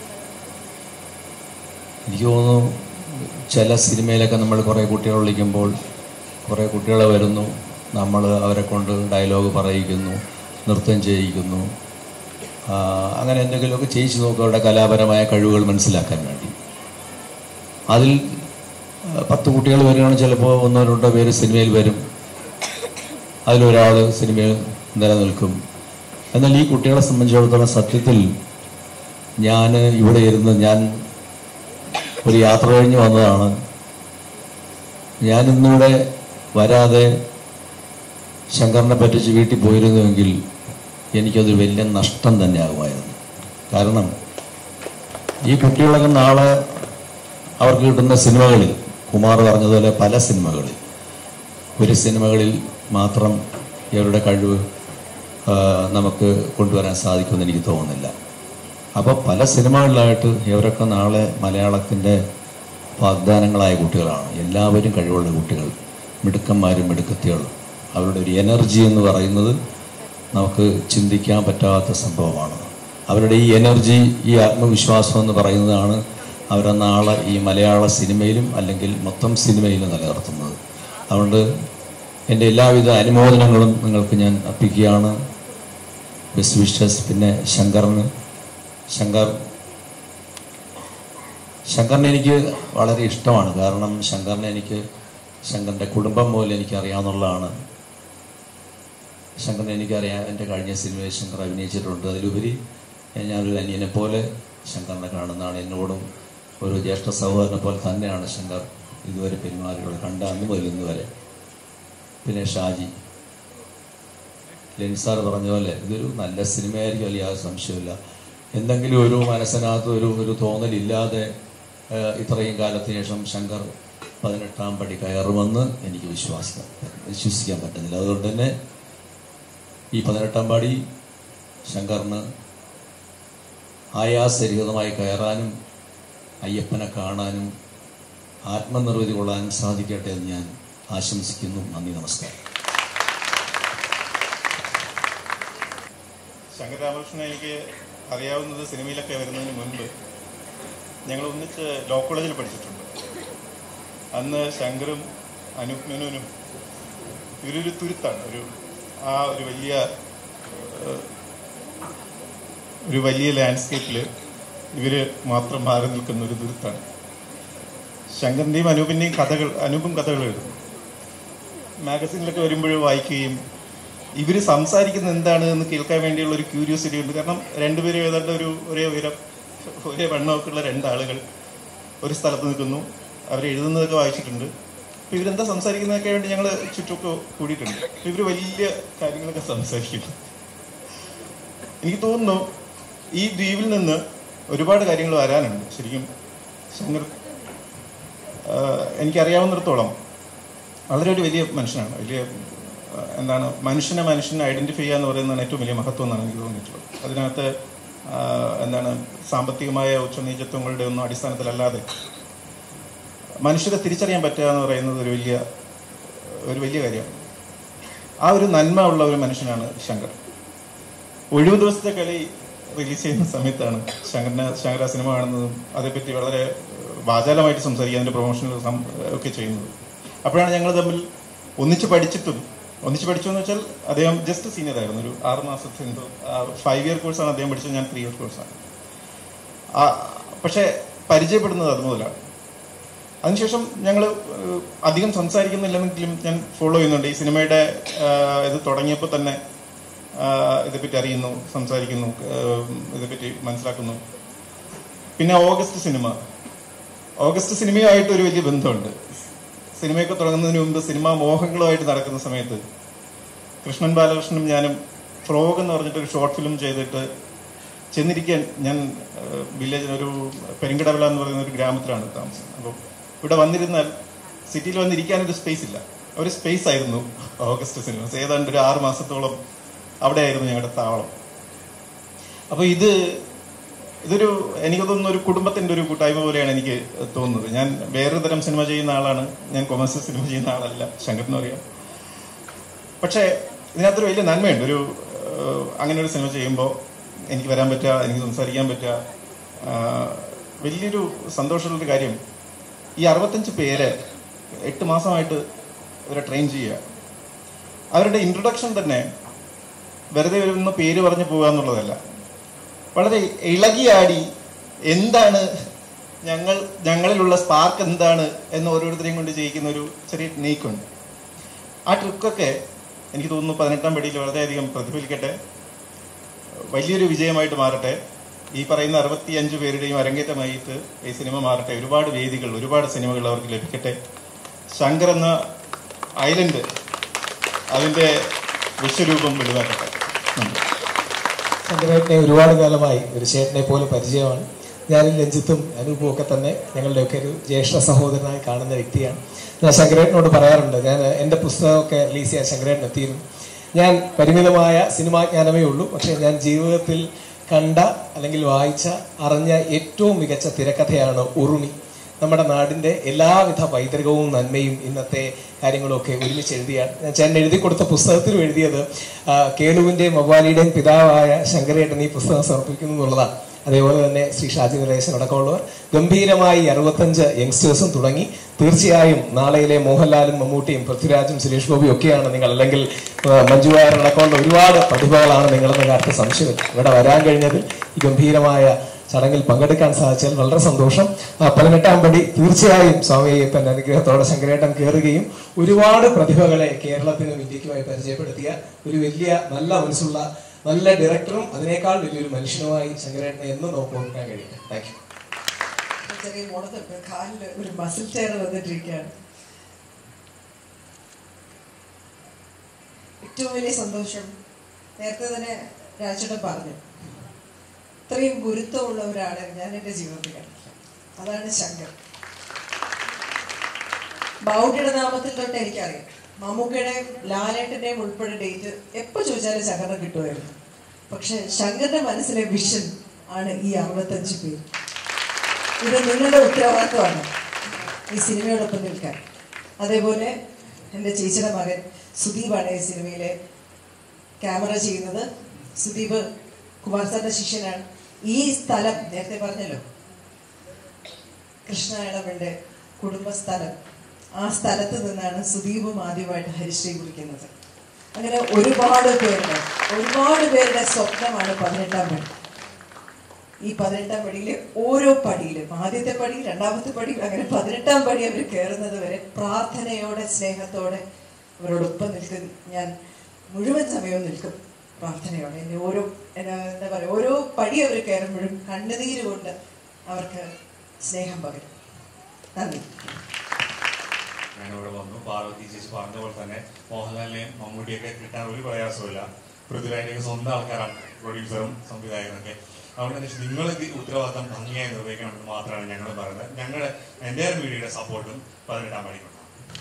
എനിക്ക് തോന്നുന്നു ചില സിനിമയിലൊക്കെ നമ്മൾ കുറേ കുട്ടികളെ വിളിക്കുമ്പോൾ കുറേ കുട്ടികളെ വരുന്നു, നമ്മൾ അവരെ കൊണ്ട് ഡയലോഗ് പറയിക്കുന്നു, നൃത്തം ചെയ്യിക്കുന്നു, അങ്ങനെ എന്തെങ്കിലുമൊക്കെ ചെയ്യിച്ചു നോക്കുക അവരുടെ കലാപരമായ കഴിവുകൾ മനസ്സിലാക്കാൻ വേണ്ടി. അതിൽ 10 കുട്ടികൾ വരികയാണെങ്കിൽ ചിലപ്പോൾ 1-2 പേര് സിനിമയിൽ വരും, അതിലൊരാൾ സിനിമയിൽ നിലനിൽക്കും. എന്നാൽ ഈ കുട്ടികളെ സംബന്ധിച്ചിടത്തോളം സത്യത്തിൽ ഞാൻ ഇവിടെ ഇരുന്ന് ഞാൻ ഒരു യാത്ര കഴിഞ്ഞ് വന്നതാണ്. ഞാൻ ഇന്നിവിടെ വരാതെ ശങ്കറിനെ പറ്റിച്ച് വീട്ടിൽ പോയിരുന്നുവെങ്കിൽ എനിക്കത് വലിയ നഷ്ടം തന്നെ ആകുമായിരുന്നു. കാരണം ഈ കുട്ടികളൊക്കെ നാളെ അവർക്ക് കിട്ടുന്ന സിനിമകളിൽ കുമാർ പറഞ്ഞതുപോലെ പല സിനിമകളിൽ ഒരു സിനിമകളിൽ മാത്രം ഇവരുടെ കഴിവ് നമുക്ക് കൊണ്ടുവരാൻ സാധിക്കുമെന്ന് എനിക്ക് തോന്നുന്നില്ല. അപ്പോൾ പല സിനിമകളിലായിട്ട് ഇവരൊക്കെ നാളെ മലയാളത്തിൻ്റെ വാഗ്ദാനങ്ങളായ കുട്ടികളാണ്. എല്ലാവരും കഴിവുള്ള കുട്ടികൾ, മിടുക്കന്മാരും മിടുക്കത്തികളും. അവരുടെ ഒരു എനർജി എന്ന് പറയുന്നത് നമുക്ക് ചിന്തിക്കാൻ പറ്റാത്ത സംഭവമാണ്. അവരുടെ ഈ എനർജി, ഈ ആത്മവിശ്വാസം എന്ന് പറയുന്നതാണ് അവരെ നാളെ ഈ മലയാള സിനിമയിലും അല്ലെങ്കിൽ മൊത്തം സിനിമയിലും നിലനിർത്തുന്നത്. അതുകൊണ്ട് എൻ്റെ എല്ലാവിധ അനുമോദനങ്ങളും നിങ്ങൾക്ക് ഞാൻ അർപ്പിക്കുകയാണ്. Best wishes. പിന്നെ ശങ്കറിന് ശങ്കറിനെ എനിക്ക് വളരെ ഇഷ്ടമാണ്. കാരണം ശങ്കറിൻ്റെ കുടുംബം പോലെ എനിക്കറിയാവുന്നതാണ്. ശങ്കറിനെ എനിക്കറിയാം. എൻ്റെ കഴിഞ്ഞ സിനിമയിൽ ശങ്കർ അഭിനയിച്ചിട്ടുണ്ട്. അതിലുപരി ഞാനൊരു അനിയനെ പോലെ ശങ്കറിനെ കാണുന്നതാണ്. എന്നോടും ഒരു ജ്യേഷ്ഠ സഹോദരനെ പോലെ തന്നെയാണ് ശങ്കർ ഇതുവരെ പെരുമാറിയുള്ളത്, കണ്ട അന്ന് മുതൽ ഇന്ന് വരെ. പിന്നെ ഷാജി, ലെനിൻ സാർ പറഞ്ഞ പോലെ ഇതൊരു നല്ല സിനിമയായിരിക്കും, അല്ലെങ്കിൽ യാതൊരു സംശയമില്ല. എന്തെങ്കിലും ഒരു മനസ്സിനകത്ത് ഒരു തോന്നലില്ലാതെ ഇത്രയും കാലത്തിന് ശേഷം ശങ്കർ 18ാം പടി കയറുമെന്ന് എനിക്ക് വിശ്വസിക്കാൻ പറ്റുന്നില്ല. അതുകൊണ്ട് തന്നെ ഈ 18ാം പടി ശങ്കറിന് ആയാസരഹിതമായി കയറാനും അയ്യപ്പനെ കാണാനും ആത്മനിർവൃതി കൊള്ളാനും സാധിക്കട്ടെ എന്ന് ഞാൻ ആശംസിക്കുന്നു. നന്ദി, നമസ്കാരം. ശങ്കർ രാമകൃഷ്ണനെ എനിക്ക് അറിയാവുന്നത് സിനിമയിലൊക്കെ വരുന്നതിന് മുൻപ് ഞങ്ങൾ ഒന്നിച്ച് ലോ കോളേജിൽ പഠിച്ചിട്ടുണ്ട്. അന്ന് ശങ്കറും അനൂപ് മേനോനും ഇവരൊരു തുരുത്താണ്. ഒരു വലിയ ലാൻഡ്സ്കേപ്പിൽ ഇവർ മാത്രം മാറി നിൽക്കുന്ന ഒരു തുരുത്താണ്. ശങ്കറിൻ്റെയും അനൂപിൻ്റെയും അനൂപും കഥകൾ എഴുതും. മാഗസീനിലൊക്കെ വരുമ്പോഴും വായിക്കുകയും ഇവർ സംസാരിക്കുന്നത് എന്താണ് എന്ന് കേൾക്കാൻ വേണ്ടിയുള്ള ഒരു ക്യൂരിയോസിറ്റി ഉണ്ട്. കാരണം രണ്ടുപേരും ഏതാണ്ട് ഒരേ ഉയരം ഒരേ വണ്ണമൊക്കെ ഉള്ള രണ്ടാളുകൾ ഒരു സ്ഥലത്ത് നിൽക്കുന്നു. അവരെഴുതുന്നതൊക്കെ വായിച്ചിട്ടുണ്ട്. അപ്പോൾ ഇവരെന്താ സംസാരിക്കുന്നതൊക്കെ വേണ്ടി ഞങ്ങൾ ചുറ്റുമൊക്കെ കൂടിയിട്ടുണ്ട്. ഇവർ വലിയ കാര്യങ്ങളൊക്കെ സംസാരിക്കുന്നു. എനിക്ക് തോന്നുന്നു ഈ ദ്വീപിൽ നിന്ന് ഒരുപാട് കാര്യങ്ങൾ വരാനുണ്ട്. ശരിക്കും ശങ്കർ എനിക്കറിയാവുന്നിടത്തോളം വളരെ ഒരു വലിയ മനുഷ്യനാണ്. മനുഷ്യനെ ഐഡന്റിഫൈ ചെയ്യുക എന്ന് പറയുന്നതാണ് ഏറ്റവും വലിയ മഹത്വം എന്നാണ് എനിക്ക് തോന്നിയിട്ടുള്ളത്. അതിനകത്ത് സാമ്പത്തികമായ ഉച്ചനീചത്വങ്ങളുടെ ഒന്നും അടിസ്ഥാനത്തിലല്ലാതെ മനുഷ്യരെ തിരിച്ചറിയാൻ പറ്റുക എന്ന് പറയുന്നത് ഒരു വലിയ കാര്യമാണ്. ആ ഒരു നന്മ ഉള്ള ഒരു മനുഷ്യനാണ് ശങ്കർ. ഒഴിവു ദിവസത്തെ കളി റിലീസ് ചെയ്യുന്ന സമയത്താണ് ശങ്കർ ആ സിനിമ കാണുന്നതും അതേപ്പറ്റി വളരെ വാചാലമായിട്ട് സംസാരിക്കുക, അതിൻ്റെ പ്രൊമോഷനുകൾ ഒക്കെ ചെയ്യുന്നത്. അപ്പോഴാണ് ഞങ്ങൾ തമ്മിൽ ഒന്നിച്ച് പഠിച്ചു എന്ന് വെച്ചാൽ അദ്ദേഹം ജസ്റ്റ് സീനിയർ ആയിരുന്നു. ഒരു 6 മാസത്തെ 5 ഇയർ കോഴ്സാണ് അദ്ദേഹം പഠിച്ചത്, ഞാൻ 3 ഇയർ കോഴ്സാണ്. പക്ഷേ പരിചയപ്പെടുന്നത് അതുമുതലാണ്. അതിനുശേഷം ഞങ്ങൾ അധികം സംസാരിക്കുന്നില്ലെങ്കിലും ഞാൻ ഫോളോ ചെയ്യുന്നുണ്ട്. ഈ സിനിമയുടെ ഇത് തുടങ്ങിയപ്പോൾ തന്നെ ഇതേപ്പറ്റി അറിയുന്നു, സംസാരിക്കുന്നു, ഇതേപ്പറ്റി മനസ്സിലാക്കുന്നു. പിന്നെ ഓഗസ്റ്റ് സിനിമയുമായിട്ട് ഒരു വലിയ ബന്ധമുണ്ട്. സിനിമയൊക്കെ തുടങ്ങുന്നതിന് മുമ്പ് സിനിമാ മോഹങ്ങളുമായിട്ട് നടക്കുന്ന സമയത്ത് കൃഷ്ണൻ ബാലകൃഷ്ണനും ഞാനും ഫ്രോഗ് എന്ന് പറഞ്ഞിട്ടൊരു ഷോർട്ട് ഫിലിം ചെയ്തിട്ട് ചെന്നിരിക്കാൻ, ഞാൻ വില്ലേജിനൊരു പെരിങ്കടവില എന്ന് പറയുന്ന ഒരു ഗ്രാമത്തിലാണ് താമസം. അപ്പോൾ ഇവിടെ വന്നിരുന്നാൽ സിറ്റിയിൽ വന്നിരിക്കാനൊരു സ്പേസ് ഇല്ല. ഒരു സ്പേസ് ആയിരുന്നു ഓഗസ്റ്റ് സിനിമ. ഏതാണ്ട് ഒരു 6 മാസത്തോളം അവിടെ ആയിരുന്നു ഞങ്ങളുടെ താവളം. അപ്പോൾ ഇതൊരു എനിക്ക് തോന്നുന്ന ഒരു കുടുംബത്തിൻ്റെ ഒരു കൂട്ടായ്മ പോലെയാണ് എനിക്ക് തോന്നുന്നത്. ഞാൻ വേറൊരു തരം സിനിമ ചെയ്യുന്ന ആളാണ്. ഞാൻ കൊമേഴ്സ്യൽ സിനിമ ചെയ്യുന്ന ആളല്ല, ശങ്കറിന് അറിയാം. പക്ഷേ ഇതിനകത്തൊരു വലിയ നന്മയുണ്ട്. അങ്ങനെ ഒരു സിനിമ ചെയ്യുമ്പോൾ എനിക്ക് വരാൻ പറ്റുക, എനിക്ക് സംസാരിക്കാൻ പറ്റുക, വലിയൊരു സന്തോഷമുള്ളൊരു കാര്യം. ഈ 65 പേര് 8 മാസമായിട്ട് ഇവരെ ട്രെയിൻ ചെയ്യുക. അവരുടെ ഇൻട്രൊഡക്ഷൻ തന്നെ വെറുതെ വരുന്ന പേര് പറഞ്ഞു പോകുക എന്നുള്ളതല്ല, വളരെ ഇളകിയാടി എന്താണ് ഞങ്ങളിലുള്ള സ്പാർക്ക് എന്താണ് എന്ന് ഓരോരുത്തരെയും കൊണ്ട് ചെയ്യിക്കുന്ന ഒരു ചെറിയ ടെക്നിക്കുണ്ട്. ആ ട്രിക്കൊക്കെ എനിക്ക് തോന്നുന്നു 18ാം പടിയിൽ വളരെയധികം പ്രതിഫലിക്കട്ടെ, വലിയൊരു വിജയമായിട്ട് മാറട്ടെ. ഈ പറയുന്ന 65 പേരുടെയും അരങ്ങേറ്റമായിട്ട് ഈ സിനിമ മാറട്ടെ. ഒരുപാട് വേദികൾ, ഒരുപാട് സിനിമകൾ അവർക്ക് ലഭിക്കട്ടെ. ശങ്കർ എന്ന ഐലൻഡ് അതിൻ്റെ വിശ്വരൂപം വെളിവാക്കട്ടെ. ശങ്കരേട്ടനെ ഒരുപാട് കാലമായി ഒരു ചേട്ടനെ പോലെ പരിചയമാണ്. ഞാനും രഞ്ജിത്തും അനൂപും ഒക്കെ തന്നെ ഞങ്ങളുടെയൊക്കെ ഒരു ജ്യേഷ്ഠ സഹോദരനായി കാണുന്ന വ്യക്തിയാണ്. ഞാൻ ശങ്കരേട്ടനോട് പറയാറുണ്ട്, ഞാൻ എൻ്റെ പുസ്തകമൊക്കെ റിലീസ് ചെയ്യാൻ ശങ്കരേട്ടൻ എത്തിയിരുന്നു. ഞാൻ പരിമിതമായ സിനിമാജ്ഞാനമേ ഉള്ളൂ, പക്ഷേ ഞാൻ ജീവിതത്തിൽ കണ്ട അല്ലെങ്കിൽ വായിച്ച അറിഞ്ഞ ഏറ്റവും മികച്ച തിരക്കഥയാണ് ഉറുമി. നമ്മുടെ നാടിൻ്റെ എല്ലാവിധ പൈതൃകവും നന്മയും ഇന്നത്തെ കാര്യങ്ങളൊക്കെ ഒരുമിച്ച് എഴുതിയാണ്. ഞാൻ എഴുതി കൊടുത്ത പുസ്തകത്തിലും എഴുതിയത് കേളുവിൻ്റെയും മൊബാലിയുടെയും പിതാവായ ശങ്കരേട്ടൻ ഈ പുസ്തകം സമർപ്പിക്കുന്നു എന്നുള്ളതാണ്. അതേപോലെ തന്നെ ശ്രീ ഷാജി നരേശൻ അടക്കമുള്ളവർ ഗംഭീരമായി 65 യങ്സ്റ്റേഴ്സും തുടങ്ങി. തീർച്ചയായും നാളെയിലെ മോഹൻലാലും മമ്മൂട്ടിയും പൃഥ്വിരാജും സുരേഷ് ഗോപിയും ഒക്കെയാണ് നിങ്ങൾ, അല്ലെങ്കിൽ മഞ്ജു വാര്യർ അടക്കമുള്ള ഒരുപാട് പ്രതിഭകളാണ് നിങ്ങളെന്ന കാര്യത്തിൽ സംശയം. ഇവിടെ വരാൻ കഴിഞ്ഞതിൽ ഈ ഗംഭീരമായ ചടങ്ങിൽ പങ്കെടുക്കാൻ സാധിച്ചാൽ വളരെ സന്തോഷം. 18ാം പടി തീർച്ചയായും സ്വാമി അയ്യപ്പൻ അനുഗ്രഹത്തോടെ ശങ്കരേട്ടൻ കയറുകയും ഒരുപാട് പ്രതിഭകളെ കേരളത്തിനും ഇന്ത്യക്കുമായി പരിചയപ്പെടുത്തിയ ഒരു വലിയ നല്ല മനസ്സുള്ള നല്ല ഡയറക്ടറും അതിനേക്കാൾ വലിയൊരു മനുഷ്യനുമായി ശങ്കരേട്ടനെ എന്നും നോക്കാൻ കഴിയട്ടെ. Thank you. ചെറിയ മോളത്ത് കാലിൽ ഒരു മസിൽ ചെയർ വന്നിട്ടിരിക്കുകയാണ്. ഏറ്റവും വലിയ സന്തോഷം നേരത്തെ തന്നെ രാജേട്ടൻ പറഞ്ഞു, ഇത്രയും ഗുരുത്വമുള്ള ഒരാളെ ഞാൻ എൻ്റെ ജീവിതത്തിൽ കണ്ടില്ല. അതാണ് ശങ്കർ. ബൗഡിയുടെ നാമത്തിൽ തൊട്ട് എനിക്കറിയാം. മമ്മൂക്കയുടെയും ലാലേട്ടന്റെയും ഉൾപ്പെടെ ഡേറ്റ് എപ്പോൾ ചോദിച്ചാലും ശങ്കറിന് കിട്ടുമായിരുന്നു. പക്ഷെ ശങ്കറിന്റെ മനസ്സിലെ വിഷൻ ആണ് ഈ 65 പേര്. ഇത് നിങ്ങളുടെ ഉത്തരവാദിത്വമാണ് ഈ സിനിമയോടൊപ്പം നിൽക്കാൻ. അതേപോലെ എൻ്റെ ചേച്ചിയുടെ മകൻ സുദീപാണ് ഈ സിനിമയിലെ ക്യാമറ ചെയ്യുന്നത്. സുദീപ് കുമാർ സാറിന്റെ ശിഷ്യനാണ്. ഈ സ്ഥലം നേരത്തെ പറഞ്ഞല്ലോ, കൃഷ്ണായണവന്റെ കുടുംബസ്ഥലം. ആ സ്ഥലത്ത് നിന്നാണ് സുദീപും ആദ്യമായിട്ട് ഹരിശ്രീ കുറിക്കുന്നത്. അങ്ങനെ ഒരുപാട് പേരുടെ സ്വപ്നമാണ് 18ാം പടി. ഈ 18ാം പടിയിലെ ഓരോ പടിയിലും, ആദ്യത്തെ പടി, രണ്ടാമത്തെ പടി, അങ്ങനെ 18ാം പടി അവർ കയറുന്നത് വരെ പ്രാർത്ഥനയോടെ സ്നേഹത്തോടെ അവരോടൊപ്പം നിൽക്കും. ഞാൻ മുഴുവൻ സമയവും നിൽക്കും പ്രാർത്ഥനയോടെ. എന്നെ എന്താ പറയുക, ഓരോ പടി അവർ കയറുമ്പോഴും കണ്ണുനീര് കൊണ്ട് അവർക്ക് സ്നേഹം പകരും. നന്ദി. ഞാനിവിടെ വന്നു. പാർവതി ചേച്ചി പറഞ്ഞ പോലെ തന്നെ മോഹൻലാലിനെയും മമ്മൂട്ടിയൊക്കെ കിട്ടാൻ ഒരു പ്രയാസമില്ല. പൃഥ്വിരാജിന്റെ സ്വന്തം ആൾക്കാരാണ് പ്രൊഡ്യൂസറും സംവിധായകനൊക്കെ. അതുകൊണ്ട് തന്നെ നിങ്ങൾ ഉത്തരവാദിത്തം ഭംഗിയായി നിർവഹിക്കണമെന്ന് മാത്രമാണ് ഞങ്ങൾ പറയുന്നത്. ഞങ്ങളുടെ എൻ്റെ മീഡിയയുടെ സപ്പോർട്ടും 18ാം പടിക്കുണ്ട്.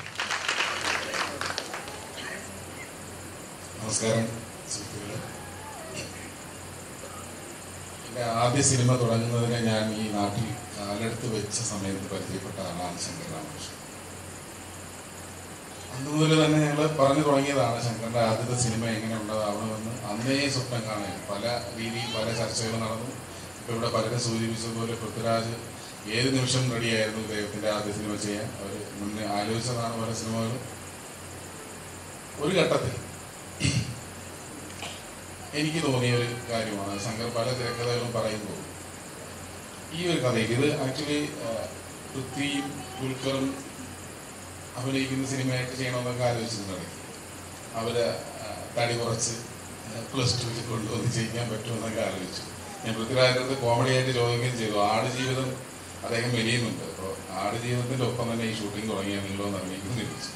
നമസ്കാരം സുഹൃത്തുക്കളെ. എൻ്റെ ആദ്യ സിനിമ തുടങ്ങുന്നതിന് ഞാൻ ഈ നാട്ടിൽ കാലെടുത്ത് വെച്ച സമയത്ത് പരിചയപ്പെട്ട ആളാണ് ശങ്കർ രാമകൃഷ്ണൻ. അന്ന് മുതൽ തന്നെ ഞങ്ങൾ പറഞ്ഞു തുടങ്ങിയതാണ് ശങ്കറിൻ്റെ ആദ്യത്തെ സിനിമ എങ്ങനെ ഉണ്ടാവണമെന്ന്. അന്നേ സ്വപ്നം കാണാൻ പല രീതിയിൽ പല ചർച്ചകൾ നടന്നു. ഇപ്പോൾ ഇവിടെ പലരും സൂചിപ്പിച്ചതുപോലെ പൃഥ്വിരാജ് ഏത് നിമിഷം റെഡിയായിരുന്നു ഇദ്ദേഹത്തിൻ്റെ ആദ്യ സിനിമ ചെയ്യാൻ. അവർ മുന്നേ ആലോചിച്ചതാണ് പല സിനിമകളും. ഒരു ഘട്ടത്തിൽ എനിക്ക് തോന്നിയ ഒരു കാര്യമാണ്, ശങ്കർ പല തിരക്കഥകളും പറയുമ്പോൾ ഈ ഒരു കഥയിൽ ഇത് ആക്ച്വലി പൃഥ്വിയും ദുൽഖറും അഭിനയിക്കുന്ന സിനിമയായിട്ട് ചെയ്യണമെന്നൊക്കെ ആലോചിച്ചിട്ടുണ്ടെങ്കിൽ അവരെ തടി കുറച്ച് +2 കൊണ്ടുവന്ന് ചെയ്യിക്കാൻ പറ്റുമെന്നൊക്കെ ആലോചിച്ചു. ഞാൻ പൃഥ്വിരാജിൻ്റെ അടുത്ത് കോമഡി ആയിട്ട് ചോദിക്കുകയും ചെയ്തു, ആടുജീവിതം അദ്ദേഹം മെലിയുന്നുണ്ട്, അപ്പോൾ ആടുജീവിതത്തിൻ്റെ ഒപ്പം തന്നെ ഈ ഷൂട്ടിംഗ് തുടങ്ങിയാൽ നിങ്ങളൊന്ന് അഭിനയിക്കുന്നു ചോദിച്ചു.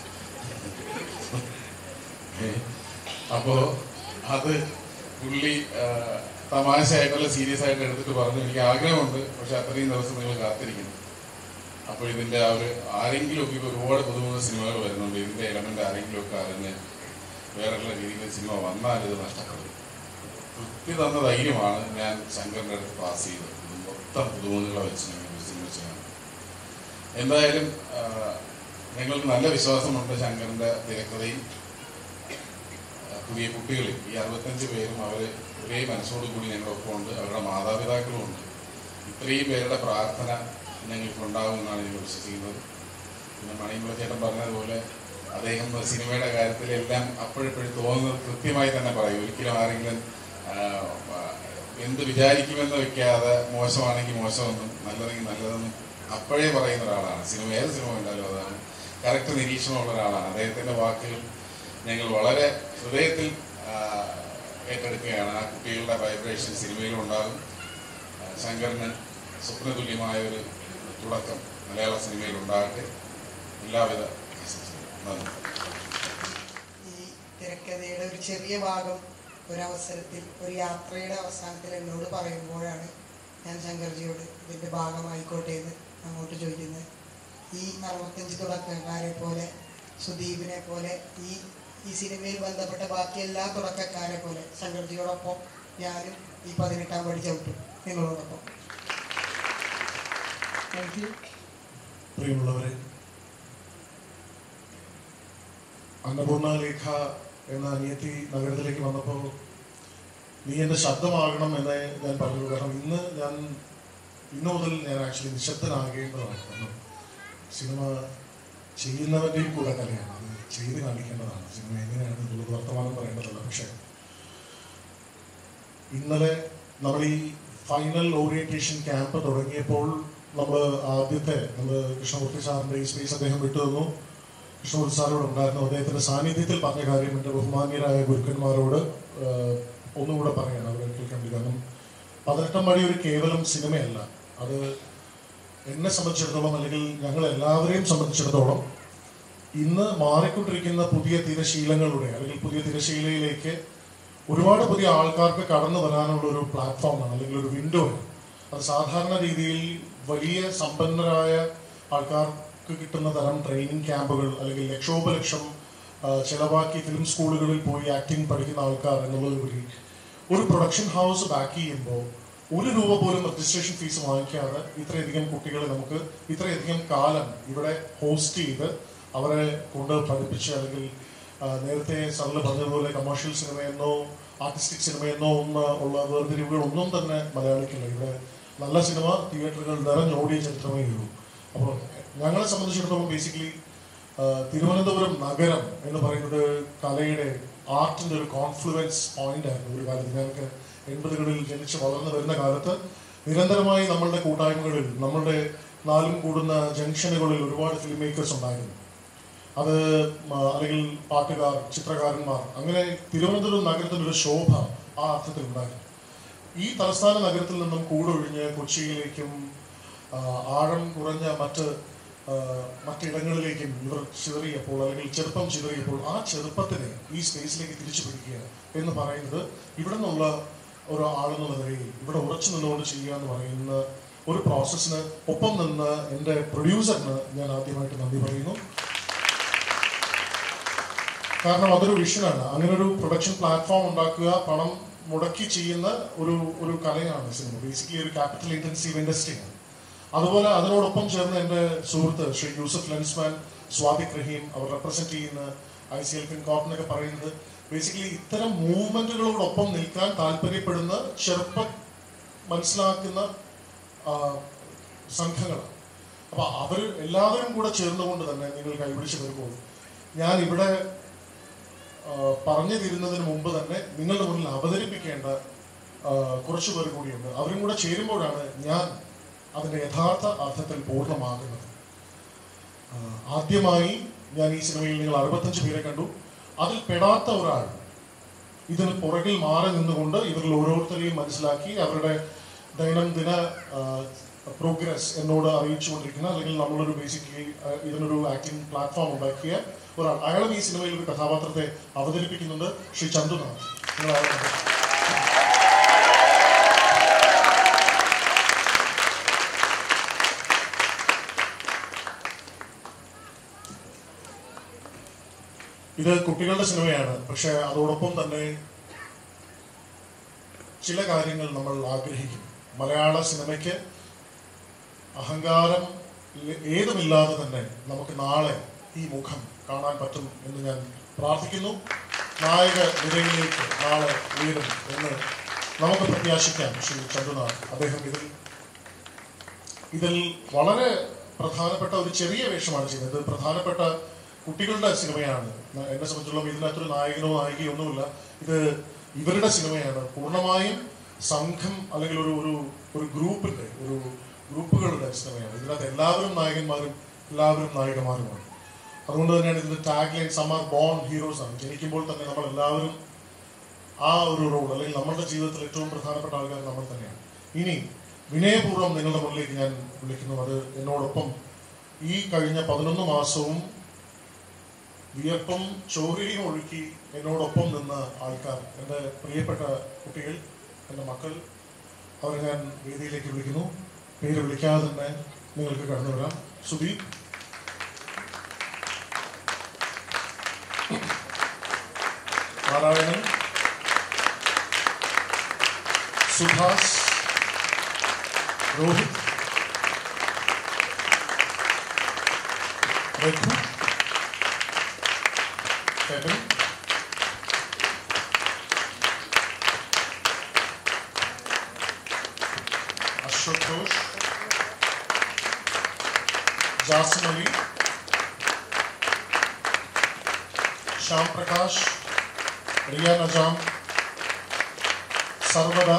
അപ്പോൾ അത് പുള്ളി തമാശയായിട്ടുള്ള സീരിയസ് ആയിട്ട് എടുത്തിട്ട് പറഞ്ഞു, എനിക്ക് ആഗ്രഹമുണ്ട്, പക്ഷെ അത്രയും ദിവസം നിങ്ങൾ കാത്തിരിക്കുന്നു. അപ്പോൾ ഇതിൻ്റെ ആ ഒരു ആരെങ്കിലുമൊക്കെ ഇപ്പോൾ ഒരുപാട് പുതുമുഖ സിനിമകൾ വരുന്നുണ്ട്, ഇതിൻ്റെ എലമെൻ്റ് ആരെങ്കിലുമൊക്കെ അറിഞ്ഞ് വേറെയുള്ള രീതിയിൽ സിനിമ വന്നാൽ ഇത് നഷ്ടപ്പെടും. തൃപ്തി തന്ന ധൈര്യമാണ് ഞാൻ ശങ്കറിൻ്റെ അടുത്ത് പാസ് ചെയ്തത്. മൊത്തം പുതുമുഖങ്ങളെ വെച്ച് ഞങ്ങൾ സിനിമ ചെയ്യണം. എന്തായാലും ഞങ്ങൾക്ക് നല്ല വിശ്വാസമുണ്ട് ശങ്കറിൻ്റെ തിരക്കഥയും പുതിയ കുട്ടികളിൽ ഈ 65 പേരും അവർ ഒരേ മനസ്സോടുകൂടി ഞങ്ങളുടെ ഒപ്പം ഉണ്ട്. അവരുടെ മാതാപിതാക്കളും ഉണ്ട്. ഇത്രയും പേരുടെ പ്രാർത്ഥന ഞങ്ങൾക്ക് ഉണ്ടാകുമെന്നാണ് ഞങ്ങൾ വിശ്വസിക്കുന്നത്. പിന്നെ മണിമുള്ള ചേട്ടൻ പറഞ്ഞതുപോലെ അദ്ദേഹം സിനിമയുടെ കാര്യത്തിലെല്ലാം അപ്പോഴെപ്പോഴും തോന്നുന്നത് കൃത്യമായി തന്നെ പറയും. ഒരിക്കലും ആരെങ്കിലും എന്ത് വിചാരിക്കുമെന്ന് വെക്കാതെ മോശമാണെങ്കിൽ മോശമെന്നും നല്ലതെങ്കിൽ നല്ലതെന്നും അപ്പോഴേ പറയുന്ന ഒരാളാണ്. ഏത് സിനിമ കണ്ടാലും അതാണ്. കറക്റ്റ് നിരീക്ഷണമുള്ള ഒരാളാണ്. അദ്ദേഹത്തിൻ്റെ വാക്കുകൾ ഞങ്ങൾ വളരെ ഹൃദയത്തിൽ ഏറ്റെടുക്കുകയാണ്. ആ കുട്ടികളുടെ വൈബ്രേഷൻ സിനിമയിലുണ്ടാകും. ശങ്കറിന് സ്വപ്നതുല്യമായ ഒരു തുടക്കം മലയാള സിനിമയിൽ ഉണ്ടാകട്ടെ. എല്ലാവിധ നന്ദി. ഈ തിരക്കഥയുടെ ഒരു ചെറിയ ഭാഗം ഒരവസരത്തിൽ ഒരു യാത്രയുടെ അവസാനത്തിൽ എന്നോട് പറയുമ്പോഴാണ് ഞാൻ ശങ്കർജിയോട് ഇതിൻ്റെ ഭാഗമായിക്കോട്ടെ എന്ന് അങ്ങോട്ട് ചോദിക്കുന്നത്. ഈ 65 തുടക്കക്കാരെ പോലെ, സുദീപിനെ പോലെ, ഈ സിനിമയിൽ ബന്ധപ്പെട്ട ബാക്കി എല്ലാ തുടക്കക്കാരെ പോലെ ശങ്കർജിയോടൊപ്പം ഞാനും ഈ 18ാം പടി ചവിട്ടും നിങ്ങളോടൊപ്പം. പ്രിയമുള്ളവരെ, അന്നപൂർണ ലേഖ എന്ന അനിയത്തി നഗരത്തിലേക്ക് വന്നപ്പോൾ നീ എൻ്റെ ശബ്ദമാകണം എന്ന് ഞാൻ പറഞ്ഞു. കാരണം ഇന്ന് മുതൽ ഞാൻ ആക്ച്വലി നിശബ്ദനാകേണ്ടതാണ്. കാരണം സിനിമ ചെയ്യുന്നവൻ്റെയും കൂടെ കലയാണ്, അത് ചെയ്ത് കാണിക്കേണ്ടതാണ്. സിനിമ എങ്ങനെയാണ് എന്നുള്ളത് വർത്തമാനം പറയേണ്ടതല്ല. പക്ഷേ ഇന്നലെ നമ്മൾ ഈ ഫൈനൽ ഓറിയന്റേഷൻ ക്യാമ്പ് തുടങ്ങിയപ്പോൾ നമ്മൾ കൃഷ്ണമൂർത്തി സാറിൻ്റെ ഈ സ്പേസ് അദ്ദേഹം വിട്ടു തന്നു. കൃഷ്ണമൂർത്തി സാറോട് ഉണ്ടായിരുന്നു. അദ്ദേഹത്തിൻ്റെ സാന്നിധ്യത്തിൽ പറഞ്ഞ കാര്യം എൻ്റെ ബഹുമാന്യരായ ഗുരുക്കന്മാരോട് ഒന്നുകൂടെ പറയണം, അവർ കേൾക്കാൻ വേണ്ടി. കാരണം 18 മണി ഒരു കേവലം സിനിമയല്ല. അത് എന്നെ സംബന്ധിച്ചിടത്തോളം, അല്ലെങ്കിൽ ഞങ്ങൾ എല്ലാവരെയും സംബന്ധിച്ചിടത്തോളം, ഇന്ന് മാറിക്കൊണ്ടിരിക്കുന്ന പുതിയ തിരശീലങ്ങളുടെ അല്ലെങ്കിൽ പുതിയ തിരശീലയിലേക്ക് ഒരുപാട് പുതിയ ആൾക്കാർക്ക് കടന്നു വരാനുള്ള ഒരു പ്ലാറ്റ്ഫോമാണ്, അല്ലെങ്കിൽ ഒരു വിൻഡോയാണ്. അത് സാധാരണ രീതിയിൽ വലിയ സമ്പന്നരായ ആൾക്കാർക്ക് കിട്ടുന്ന തരം ട്രെയിനിങ് ക്യാമ്പുകൾ, അല്ലെങ്കിൽ ലക്ഷോപലക്ഷം ചിലവാക്കി ഫിലിം സ്കൂളുകളിൽ പോയി ആക്ടിങ് പഠിക്കുന്ന ആൾക്കാർ എന്നുള്ളതുപരി ഒരു പ്രൊഡക്ഷൻ ഹൗസ് ബാക്ക് ചെയ്യുമ്പോൾ ₹1 പോലും രജിസ്ട്രേഷൻ ഫീസ് വാങ്ങിക്കാതെ ഇത്രയധികം കുട്ടികളെ നമുക്ക് ഇത്രയധികം കാലം ഇവിടെ ഹോസ്റ്റ് ചെയ്ത് അവരെ കൊണ്ട് പഠിപ്പിച്ച്, അല്ലെങ്കിൽ നേരത്തെ സാറിന് പറഞ്ഞതുപോലെ കമേഴ്ഷ്യൽ സിനിമയെന്നോ ആർട്ടിസ്റ്റിക് സിനിമയെന്നോ ഉള്ള വേർതിരിവുകളൊന്നും തന്നെ മലയാളിക്കില്ല. ഇവിടെ നല്ല സിനിമ തിയേറ്ററുകൾ നിറഞ്ഞോടിയ ചരിത്രമേ ഉള്ളൂ. അപ്പോൾ ഞങ്ങളെ സംബന്ധിച്ചിടത്തോളം ബേസിക്കലി തിരുവനന്തപുരം നഗരം എന്ന് പറയുന്നത് കലയുടെ, ആർട്ടിൻ്റെ ഒരു കോൺഫ്ലുവൻസ് പോയിന്റ് ആയിരുന്നു ഒരു കാലത്ത്. ഞങ്ങൾക്ക് 80കളിൽ ജനിച്ച് വളർന്നു വരുന്ന കാലത്ത് നിരന്തരമായി നമ്മളുടെ കൂട്ടായ്മകളിൽ, നമ്മളുടെ നാലും കൂടുന്ന ജംഗ്ഷനുകളിൽ ഒരുപാട് ഫിലിം മേക്കേഴ്സ് ഉണ്ടായിരുന്നു. അത് അല്ലെങ്കിൽ പാട്ടുകാർ, ചിത്രകാരന്മാർ, അങ്ങനെ തിരുവനന്തപുരം നഗരത്തിനൊരു ശോഭ ആ അർത്ഥത്തിൽ ഉണ്ടായിരുന്നു. ഈ തലസ്ഥാന നഗരത്തിൽ നിന്നും കൂടൊഴിഞ്ഞ് കൊച്ചിയിലേക്കും ആഴം കുറഞ്ഞ മറ്റിടങ്ങളിലേക്കും ഇവർ ചിതറിയപ്പോൾ, അല്ലെങ്കിൽ ചെറുപ്പം ചിതറിയപ്പോൾ, ആ ചെറുപ്പത്തിനെ ഈ സ്പേസിലേക്ക് തിരിച്ചു പിടിക്കുക എന്ന് പറയുന്നത് ഇവിടെ നിന്നുള്ള ഒരു ആളെന്നുള്ള നിലയിൽ ഇവിടെ ഉറച്ചു നിന്നുകൊണ്ട് ചെയ്യുക എന്ന് പറയുന്ന ഒരു പ്രോസസ്സിന് ഒപ്പം നിന്ന് എൻ്റെ പ്രൊഡ്യൂസറിന് ഞാൻ ആദ്യമായിട്ട് നന്ദി പറയുന്നു. കാരണം അതൊരു വിഷനാണ്. അങ്ങനെ ഒരു പ്രൊഡക്ഷൻ പ്ലാറ്റ്ഫോം ഉണ്ടാക്കുക, പണം മുടക്കി ചെയ്യുന്ന ഒരു കലയാണ് സിനിമ. ബേസിക്കലി ഒരു ക്യാപിറ്റൽ ഇന്റൻസീവ് ഇൻഡസ്ട്രിയാണ്. അതുപോലെ അതിനോടൊപ്പം ചേർന്ന് എൻ്റെ സുഹൃത്ത് ശ്രീ യൂസഫ് ലെൻസ്മാൻ, സ്വാദിഖ് റഹീം, അവർ റെപ്രസെന്റ് ചെയ്യുന്ന ICL FinCorp എന്നൊക്കെ പറയുന്നത് ബേസിക്കലി ഇത്തരം മൂവ്മെന്റുകളോടൊപ്പം നിൽക്കാൻ താല്പര്യപ്പെടുന്ന ചെറുപ്പം മനസ്സിലാക്കുന്ന സംഘങ്ങളാണ്. അപ്പൊ അവർ എല്ലാവരും കൂടെ ചേർന്നുകൊണ്ട് തന്നെ നിങ്ങൾ കൈപിടിച്ച് വരുമ്പോൾ ഞാൻ ഇവിടെ പറഞ്ഞു തരുന്നതിന് മുമ്പ് തന്നെ നിങ്ങളുടെ മുന്നിൽ അവതരിപ്പിക്കേണ്ട കുറച്ചു പേർ കൂടിയുണ്ട്. അവരും കൂടെ ചേരുമ്പോഴാണ് ഞാൻ അതിൻ്റെ യഥാർത്ഥ അർത്ഥത്തിൽ പൂർണ്ണമാകുന്നത്. ആദ്യമായി ഞാൻ ഈ സിനിമയിൽ നിങ്ങൾ 65 പേരെ കണ്ടു. അതിൽ പെടാത്ത ഒരാൾ ഇതിന് പുറകിൽ മാറി നിന്നുകൊണ്ട് ഇവരിൽ ഓരോരുത്തരെയും മനസ്സിലാക്കി അവരുടെ ദൈനംദിന പ്രോഗ്രസ് എന്നോട് അറിയിച്ചുകൊണ്ടിരിക്കുന്ന, അല്ലെങ്കിൽ നമ്മളൊരു ബേസിക്കലി ഇതിനൊരു ആക്ടിംഗ് പ്ലാറ്റ്ഫോം ഉണ്ടാക്കിയ ഒരാൾ. അയാളും ഈ സിനിമയിൽ ഒരു കഥാപാത്രത്തെ അവതരിപ്പിക്കുന്നുണ്ട്, ശ്രീ ചന്തുനാഥ്. ഇത് കുട്ടികളുടെ സിനിമയാണ്. പക്ഷെ അതോടൊപ്പം തന്നെ ചില കാര്യങ്ങൾ നമ്മൾ ആഗ്രഹിക്കും. മലയാള സിനിമയ്ക്ക് അഹങ്കാരം ഏതുമില്ലാതെ തന്നെ നമുക്ക് നാളെ ഈ മുഖം കാണാൻ പറ്റും എന്ന് ഞാൻ പ്രാർത്ഥിക്കുന്നു. നായക നിരയിലേക്ക് നാളെ ഉയരും എന്ന് നമുക്ക് പ്രത്യാശിക്കാം. ശ്രീ ചന്തുനാഥ് അദ്ദേഹം ഇതിൽ വളരെ പ്രധാനപ്പെട്ട ഒരു ചെറിയ വേഷമാണ് ചെയ്യുന്നത്. പ്രധാനപ്പെട്ട കുട്ടികളുടെ സിനിമയാണ്. എന്നെ സംബന്ധിച്ചിടത്തോളം ഇതിനകത്തൊരു നായകനോ നായികയോ ഒന്നുമില്ല. ഇത് ഇവരുടെ സിനിമയാണ്. പൂർണ്ണമായും സംഘം അല്ലെങ്കിൽ ഒരു ഗ്രൂപ്പുകളുടെ സിനിമയാണ്. ഇതിനകത്ത് എല്ലാവരും നായകന്മാരും എല്ലാവരും നായികമാരുമാണ്. അതുകൊണ്ട് തന്നെയാണ് ഇതിന്റെ tag line some are born heroes ആണ്. ജനിക്കുമ്പോൾ തന്നെ നമ്മൾ എല്ലാവരും ആ ഒരു റോൾ, അല്ലെങ്കിൽ നമ്മളുടെ ജീവിതത്തിൽ ഏറ്റവും പ്രധാനപ്പെട്ട ആൾക്കാർ നമ്മൾ തന്നെയാണ്. ഇനി വിനയപൂർവ്വം നിങ്ങളുടെ മുന്നിലേക്ക് ഞാൻ വിളിക്കുന്നു. അത് എന്നോടൊപ്പം ഈ കഴിഞ്ഞ 11 മാസവും വിയർപ്പും ചോരയും ഒഴുക്കി എന്നോടൊപ്പം നിന്ന ആൾക്കാർ, എൻ്റെ പ്രിയപ്പെട്ട കുട്ടികൾ, എൻ്റെ മക്കൾ, അവരെ ഞാൻ വേദിയിലേക്ക് വിളിക്കുന്നു. പേര് വിളിക്കാതെ തന്നെ നിങ്ങൾക്ക് കടന്നു വരാം. സുദീപ്, നാരായണൻ, സുഭാഷ്, രോഹിത്, രഘു, കെവിൻ, സന്തോഷ്, ജാസിം അലി, ശ്യാം പ്രകാശ്, റിയ നജാം, സർവദ,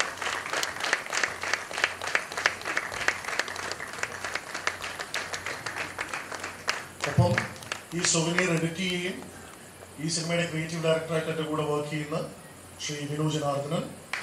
ഒപ്പം ഈ സൊവനീർ എഡിറ്റ് ചെയ്യുകയും ഈ സിനിമയുടെ ക്രിയേറ്റീവ് ഡയറക്ടറായിട്ട് എൻ്റെ കൂടെ വർക്ക് ചെയ്യുന്ന ശ്രീ വിനു ജനാർദ്ദനൻ,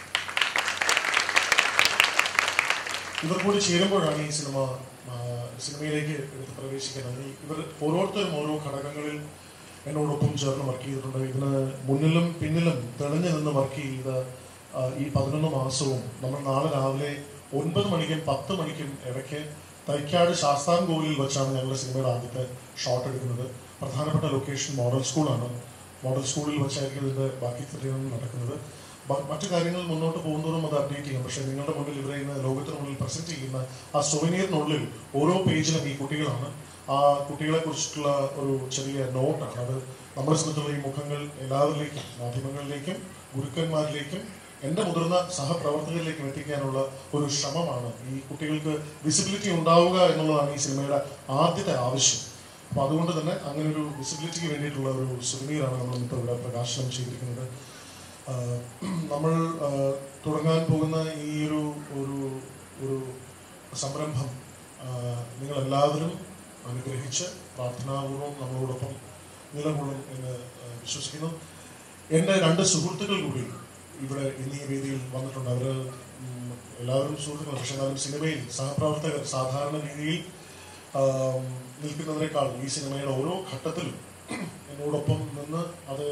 ഇവർ കൂടി ചേരുമ്പോഴാണ് ഈ സിനിമയിലേക്ക് എടുത്ത് പ്രവേശിക്കുന്നത്. ഇവർ ഓരോരുത്തരും ഓരോ ഘടകങ്ങളിൽ എന്നോടൊപ്പം ചേർന്ന് വർക്ക് ചെയ്തിട്ടുണ്ട്. ഇതിന് മുന്നിലും പിന്നിലും തെളിഞ്ഞു നിന്ന് വർക്ക് ചെയ്ത ഈ 11 മാസവും നമ്മൾ നാളെ രാവിലെ 9 മണിക്കും 10 മണിക്കും ഇടയ്ക്ക് തൈക്കാട് ശാസ്താംകോവിലിൽ വെച്ചാണ് ഞങ്ങളുടെ സിനിമയുടെ ആദ്യത്തെ ഷോട്ട് എടുക്കുന്നത്. പ്രധാനപ്പെട്ട ലൊക്കേഷൻ മോഡൽ സ്കൂളാണ്. മോഡൽ സ്കൂളിൽ വെച്ചായിരിക്കും ഇതിൻ്റെ ബാക്കി ചിത്രീകരണം നടക്കുന്നത്. മറ്റു കാര്യങ്ങൾ മുന്നോട്ട് പോകുന്നതോറും അത് അപ്ഡേറ്റ് ചെയ്യും. പക്ഷേ നിങ്ങളുടെ മുന്നിൽ ഇവരെ ഇന്ന് ലോകത്തിന് മുന്നിൽ പ്രസന്റ് ചെയ്യുന്ന ആ സൊവനീറിനുള്ളിൽ ഓരോ പേജിലും ഈ കുട്ടികളാണ്. ആ കുട്ടികളെ കുറിച്ചിട്ടുള്ള ഒരു ചെറിയ നോട്ടാണ് അത്. നമ്മളെ സംബന്ധിച്ചുള്ള ഈ മുഖങ്ങൾ എല്ലാവരിലേക്കും, മാധ്യമങ്ങളിലേക്കും ഗുരുക്കന്മാരിലേക്കും എൻ്റെ മുതിർന്ന സഹപ്രവർത്തകരിലേക്കും എത്തിക്കാനുള്ള ഒരു ശ്രമമാണ്. ഈ കുട്ടികൾക്ക് വിസിബിലിറ്റി ഉണ്ടാവുക എന്നുള്ളതാണ് ഈ സിനിമയുടെ ആദ്യത്തെ ആവശ്യം. അപ്പോൾ അതുകൊണ്ട് തന്നെ അങ്ങനെ ഒരു വിസിബിലിറ്റിക്ക് വേണ്ടിയിട്ടുള്ള ഒരു സുവനീറാണ് നമ്മൾ ഇപ്പോൾ ഇവിടെ പ്രകാശനം ചെയ്തിരിക്കുന്നത്. നമ്മൾ തുടങ്ങാൻ പോകുന്ന ഈ ഒരു സംരംഭം നിങ്ങളെല്ലാവരും അനുഗ്രഹിച്ച് പ്രാർത്ഥനാപൂർവം നമ്മളോടൊപ്പം നിലകൊള്ളും എന്ന് വിശ്വസിക്കുന്നു. എൻ്റെ 2 സുഹൃത്തുക്കൾ കൂടി ഇവിടെ ഇന്ന് ഈ വേദിയിൽ വന്നിട്ടുണ്ട്. അവർ എല്ലാവരും സുഹൃത്തുക്കൾ, പക്ഷെ എന്നാലും സിനിമയിൽ സഹപ്രവർത്തകർ സാധാരണ രീതിയിൽ നിൽക്കുന്നതിനേക്കാൾ ഈ സിനിമയുടെ ഓരോ ഘട്ടത്തിലും എന്നോടൊപ്പം നിന്ന് അത്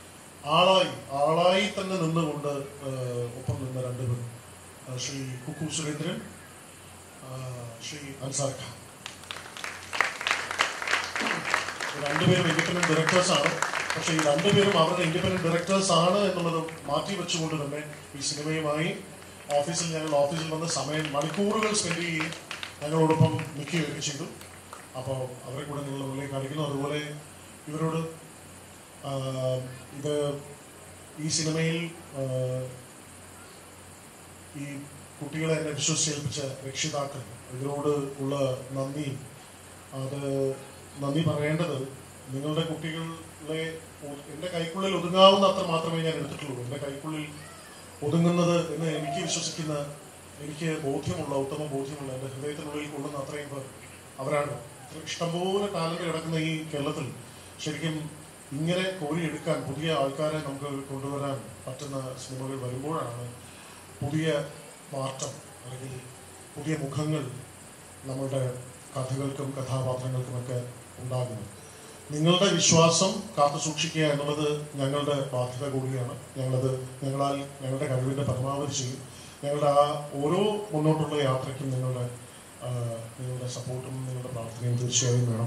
ആളായി തന്നെ നിന്നുകൊണ്ട് ഒപ്പം നിന്ന 2 പേർ, ശ്രീ കുക്കു സുരേന്ദ്രൻ, ശ്രീ അൻസാർ ഖാൻ. 2 പേരും ഇൻഡിപെൻഡന്റ് ഡയറക്ടേഴ്സാണ്. പക്ഷേ ഈ 2 പേരും അവരുടെ ഇൻഡിപെൻഡന്റ് ഡയറക്ടേഴ്സ് ആണ് എന്നുള്ളത് മാറ്റി വെച്ചുകൊണ്ട് തന്നെ ഈ സിനിമയുമായി ഞങ്ങൾ ഓഫീസിൽ വന്ന് മണിക്കൂറുകൾ സ്പെൻഡ് ചെയ്യുകയും ഞങ്ങളോടൊപ്പം നിൽക്കുകയൊക്കെ ചെയ്തു. അപ്പോൾ അവരെ കൂടെ നിങ്ങൾ മുന്നിലേക്ക് കാണിക്കുന്നു. അതുപോലെ ഇവരോട് ഈ സിനിമയിൽ ഈ കുട്ടികളെ എന്നെ വിശ്വസിച്ചേൽപ്പിച്ച രക്ഷിതാക്കൾ, ഇവരോട് ഉള്ള നന്ദി പറയേണ്ടത്, നിങ്ങളുടെ കുട്ടികളെ എൻ്റെ കൈക്കുള്ളിൽ ഒതുങ്ങാവുന്ന അത്ര മാത്രമേ ഞാൻ എടുത്തിട്ടുള്ളൂ. എൻ്റെ കൈക്കുള്ളിൽ ഒതുങ്ങുന്നത് എന്ന് എനിക്ക് വിശ്വസിക്കുന്ന, എനിക്ക് ഉത്തമ ബോധ്യമുള്ള, എൻ്റെ ഹൃദയത്തിനുള്ളിൽ കൊള്ളുന്ന അത്രയും പേർ അവരാണ്. ഇഷ്ടംപോലെ ടാലന്റ് കിടക്കുന്ന ഈ കേരളത്തിൽ ശരിക്കും ഇങ്ങനെ കോരിയെടുക്കാൻ പുതിയ ആൾക്കാരെ നമുക്ക് കൊണ്ടുവരാൻ പറ്റുന്ന സിനിമകൾ വരുമ്പോഴാണ് പുതിയ മാറ്റം അല്ലെങ്കിൽ പുതിയ മുഖങ്ങൾ നമ്മളുടെ കഥകൾക്കും കഥാപാത്രങ്ങൾക്കുമൊക്കെ ഉണ്ടാകുന്നത്. നിങ്ങളുടെ വിശ്വാസം കാത്തു സൂക്ഷിക്കുക എന്നുള്ളത് ഞങ്ങളുടെ ബാധ്യത കൂടിയാണ്. ഞങ്ങളുടെ കഴിവിൻ്റെ പരമാവധി ചെയ്യും. ഞങ്ങളുടെ ഓരോ മുന്നോട്ടുള്ള യാത്രയ്ക്കും നിങ്ങളുടെ സപ്പോർട്ടും നിങ്ങളുടെ പ്രാർത്ഥനയും തീർച്ചയായും വേണം.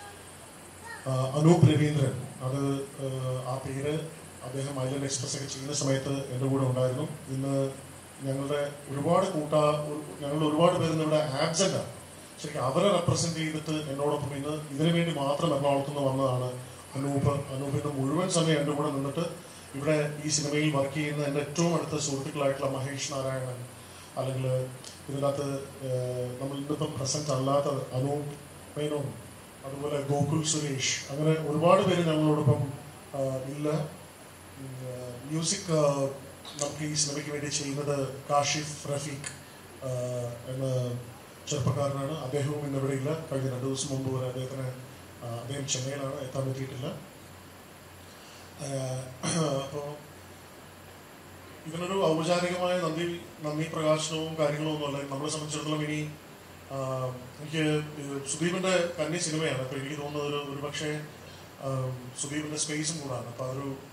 അനൂപ് രവീന്ദ്രൻ, ആ പേര് അദ്ദേഹം ഐലൻഡ് എക്സ്പ്രസ് ഒക്കെ ചെയ്യുന്ന സമയത്ത് എൻ്റെ കൂടെ ഉണ്ടായിരുന്നു. ഇന്ന് ഞങ്ങളുടെ ഒരുപാട് പേര് ഇവിടെ ആബ്സെൻ്റാണ്. ശരിക്കും അവരെ റെപ്രസെന്റ് ചെയ്തിട്ട് എന്നോടൊപ്പം ഇതിനു വേണ്ടി മാത്രം എറണാകുളത്ത് നിന്ന് വന്നതാണ് അനൂപിന്റെ മുഴുവൻ സമയം എൻ്റെ കൂടെ നിന്നിട്ട് ഇവിടെ ഈ സിനിമയിൽ വർക്ക് ചെയ്യുന്ന എൻ്റെ ഏറ്റവും അടുത്ത സുഹൃത്തുക്കളായിട്ടുള്ള മഹേഷ് നാരായണൻ, അല്ലെങ്കിൽ ഇതിനകത്ത് നമ്മൾ ഇന്നിപ്പം പ്രസന്റ് അല്ലാത്ത അനൂപ് മേനോൻ, അതുപോലെ ഗോകുൽ സുരേഷ്, അങ്ങനെ ഒരുപാട് പേര് ഞങ്ങളോടൊപ്പം ഇല്ല. മ്യൂസിക് നമുക്ക് ഈ സിനിമയ്ക്ക് വേണ്ടി ചെയ്യുന്നത് കാഷിഫ് റഫീഖ് എന്ന ചെറുപ്പക്കാരനാണ്. അദ്ദേഹവും ഇന്നിവിടെ ഇല്ല. കഴിഞ്ഞ 2 ദിവസം മുമ്പ് വരെ അദ്ദേഹം ചെന്നൈയിലാണ്, എത്താൻ പറ്റിയിട്ടില്ല. അപ്പോൾ ഇതിനൊരു ഔപചാരികമായ നന്ദി പ്രകാശനവും കാര്യങ്ങളും ഒന്നുമല്ല. നമ്മളെ സംബന്ധിച്ചിടത്തോളം ഇനി എനിക്ക് സുദീപിന്റെ കന്നി സിനിമയാണ്. അപ്പോൾ എനിക്ക് തോന്നുന്നത് ഒരു പക്ഷേ സുദീപിന്റെ സ്പേസും കൂടാണ്. അപ്പോൾ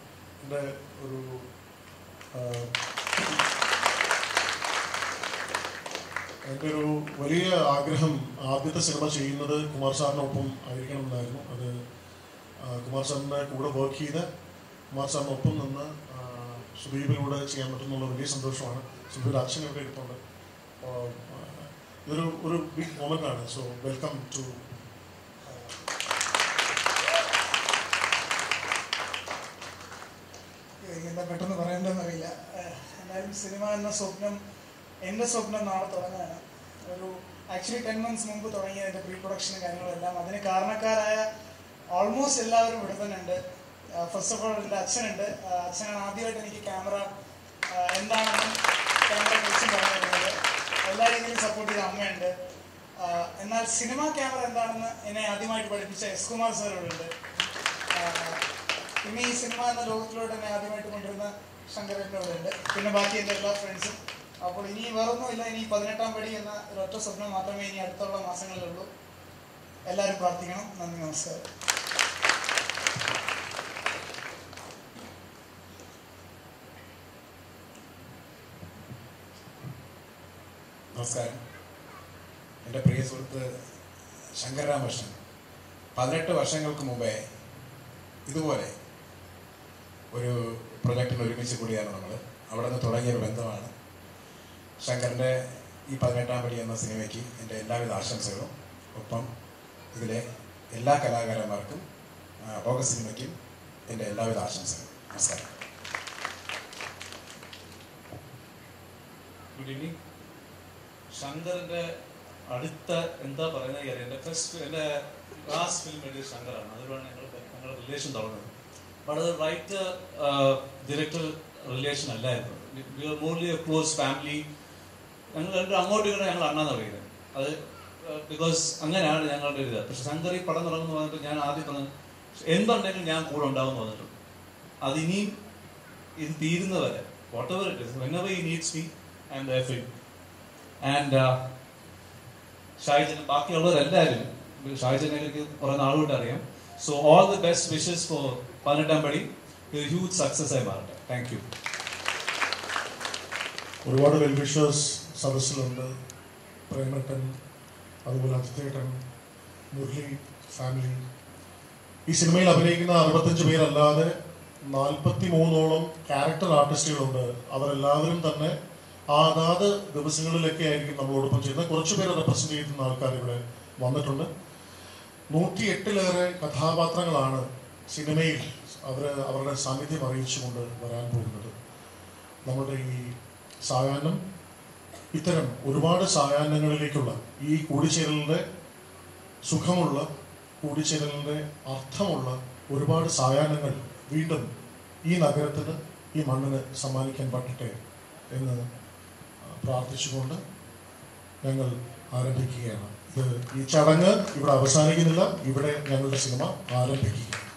എൻ്റെ ഒരു വലിയ ആഗ്രഹം ആദ്യത്തെ സിനിമ ചെയ്യുന്നത് കുമാർ സാറിനൊപ്പം ആയിരിക്കണം എന്നായിരുന്നു. അത് കുമാർ സാറിൻ്റെ കൂടെ വർക്ക് ചെയ്ത് കുമാർ സാറിനൊപ്പം നിന്ന് സുദീപിലൂടെ ചെയ്യാൻ പറ്റുന്നുള്ള വലിയ സന്തോഷമാണ്. സുദീപിൻ്റെ അച്ഛൻ ഇവിടെ ഇരിപ്പുണ്ട്. ഇതൊരു ബിഗ് മൊമെന്റ് ആണ്. സോ വെൽക്കം ടു എന്താ പെട്ടെന്ന് പറയേണ്ടതെന്നറിയില്ല. എന്നാലും സിനിമ എന്ന സ്വപ്നം, എൻ്റെ സ്വപ്നം നാളെ തുടങ്ങാണ്. ഒരു ആക്ച്വലി 10 months മുമ്പ് തുടങ്ങിയ അതിൻ്റെ പ്രീ പ്രൊഡക്ഷനും കാര്യങ്ങളെല്ലാം അതിന് കാരണക്കാരായ ഓൾമോസ്റ്റ് എല്ലാവരും ഇവിടെ തന്നെ ഉണ്ട്. ഫസ്റ്റ് ഓഫ് ഓൾ എൻ്റെ അച്ഛനുണ്ട്. അച്ഛനാണ് ആദ്യമായിട്ട് എനിക്ക് ക്യാമറ എന്താണെന്നും ക്യാമറയെ കുറിച്ചും പറഞ്ഞു തരുന്നത്. എല്ലാ രീതിയിലും സപ്പോർട്ട് ചെയ്ത അമ്മയുണ്ട്. എന്നാൽ സിനിമ ക്യാമറ എന്താണെന്ന് എന്നെ ആദ്യമായിട്ട് പഠിപ്പിച്ച എസ് കുമാർ സാർ ഇവിടെ ഉണ്ട്. പിന്നെ ഈ സിനിമ എന്ന ലോകത്തിലോട്ട് എന്നെ ആദ്യമായിട്ട് കൊണ്ടുവരുന്ന ശങ്കരേട്ടൻ ഇവിടെ ഉണ്ട്. പിന്നെ ബാക്കി എൻ്റെ എല്ലാ ഫ്രണ്ട്സും. അപ്പോൾ ഇനി വേറൊന്നുമില്ല, ഇനി 18ാം പടി എന്ന ഒരൊറ്റ സ്വപ്നം മാത്രമേ ഇനി അടുത്തുള്ള മാസങ്ങളിലുള്ളൂ. എല്ലാവരും പ്രാർത്ഥിക്കണം. നന്ദി, നമസ്കാരം. നമസ്കാരം. എൻ്റെ പ്രിയ സുഹൃത്ത് ശങ്കർ രാമകൃഷ്ണൻ 18 വർഷങ്ങൾക്ക് മുമ്പേ ഇതുപോലെ ഒരു പ്രൊജക്റ്റിൽ ഒരുമിച്ച് കൂടിയാണ് നമ്മൾ. അവിടെ നിന്ന് തുടങ്ങിയൊരു ബന്ധമാണ്. ശങ്കറിൻ്റെ ഈ 18ാം പടി എന്ന സിനിമയ്ക്ക് എൻ്റെ എല്ലാവിധ ആശംസകളും, ഒപ്പം ഇതിലെ എല്ലാ കലാകാരന്മാർക്കും ഓഗസ്റ്റ് സിനിമയ്ക്കും എൻ്റെ എല്ലാവിധ ആശംസകളും. നമസ്കാരം. Good evening. ശങ്കറിൻ്റെ അടുത്ത എന്താ പറയുന്നത് കാര്യം, എൻ്റെ ലാസ്റ്റ് ഫിലിം എഴുതിയ ശങ്കറാണ്. അതിലൂടെ ഞങ്ങളുടെ റിലേഷൻ തുടങ്ങുന്നത്. ബട്ട് അത് റൈറ്റർ ഡയറക്ടർ റിലേഷൻ അല്ലായിരുന്നു. We are more like a close family. ഞങ്ങൾ രണ്ടും അങ്ങോട്ടും ഇങ്ങോട്ടും ഞങ്ങൾ അണ്ണാന്ന് പറയുന്നത്. അത് ബിക്കോസ് അങ്ങനെയാണ് ഞങ്ങളുടെ ഇത്. പക്ഷെ ശങ്കർ ഈ പടം തുടങ്ങുന്നു പറഞ്ഞിട്ട് ഞാൻ ആദ്യം പറഞ്ഞത് എന്തുണ്ടെങ്കിലും ഞാൻ കൂടെ ഉണ്ടാവും എന്ന് പറഞ്ഞിട്ടുണ്ട്. അതിനിയും ഇത് തീരുന്നവരെ whatever it is, whenever he needs me I am there for him. And Shahijan, ബാക്കിയുള്ളവരെല്ലാവരും ഷാഹിജനെ എനിക്ക് കുറെ നാളുകൊണ്ട് അറിയാം. So all the best wishes for 18ാം പടി. ഒരു ഹ്യൂജ് സക്സസ് ആയി മാറട്ടെ. Thank you. ഒരുപാട് വെൽ വിഷേഴ്സ് സദസ്സിലുണ്ട്. പ്രേമേട്ടൻ, അതുപോലെ അജിത്തേട്ടൻ, മുരളി ഫാമിലി. ഈ സിനിമയിൽ അഭിനയിക്കുന്ന 65 പേരല്ലാതെ 43ഓളം ക്യാരക്ടർ ആർട്ടിസ്റ്റുകളുണ്ട്. അവരെല്ലാവരും തന്നെ അതാത് ദിവസങ്ങളിലൊക്കെ ആയിരിക്കും നമ്മളോടൊപ്പം ചെയ്യുന്നത്. കുറച്ച് പേര് റെപ്രസെന്റ് ചെയ്യുന്ന ആൾക്കാർ ഇവിടെ വന്നിട്ടുണ്ട്. 108-ലേറെ കഥാപാത്രങ്ങളാണ് സിനിമയിൽ അവരുടെ സാന്നിധ്യം അറിയിച്ചുകൊണ്ട് വരാൻ പോകുന്നത്. നമ്മുടെ ഈ സായാഹ്നം ഇത്തരം ഒരുപാട് സായാഹ്നങ്ങളിലേക്കുള്ള ഈ കൂടിച്ചേരലിൻ്റെ സുഖമുള്ള, കൂടിച്ചേരലിൻ്റെ അർത്ഥമുള്ള ഒരുപാട് സായാഹ്നങ്ങൾ വീണ്ടും ഈ നഗരത്തിന്, ഈ മണ്ണിന് സമ്മാനിക്കാൻ പറ്റട്ടെ എന്ന് പ്രാർത്ഥിച്ചുകൊണ്ട് ഞങ്ങൾ ആരംഭിക്കുകയാണ്. ഈ ചടങ്ങ് ഇവിടെ അവസാനിക്കുന്നില്ല. ഇവിടെ ഞങ്ങളുടെ സിനിമ ആരംഭിക്കുകയാണ്.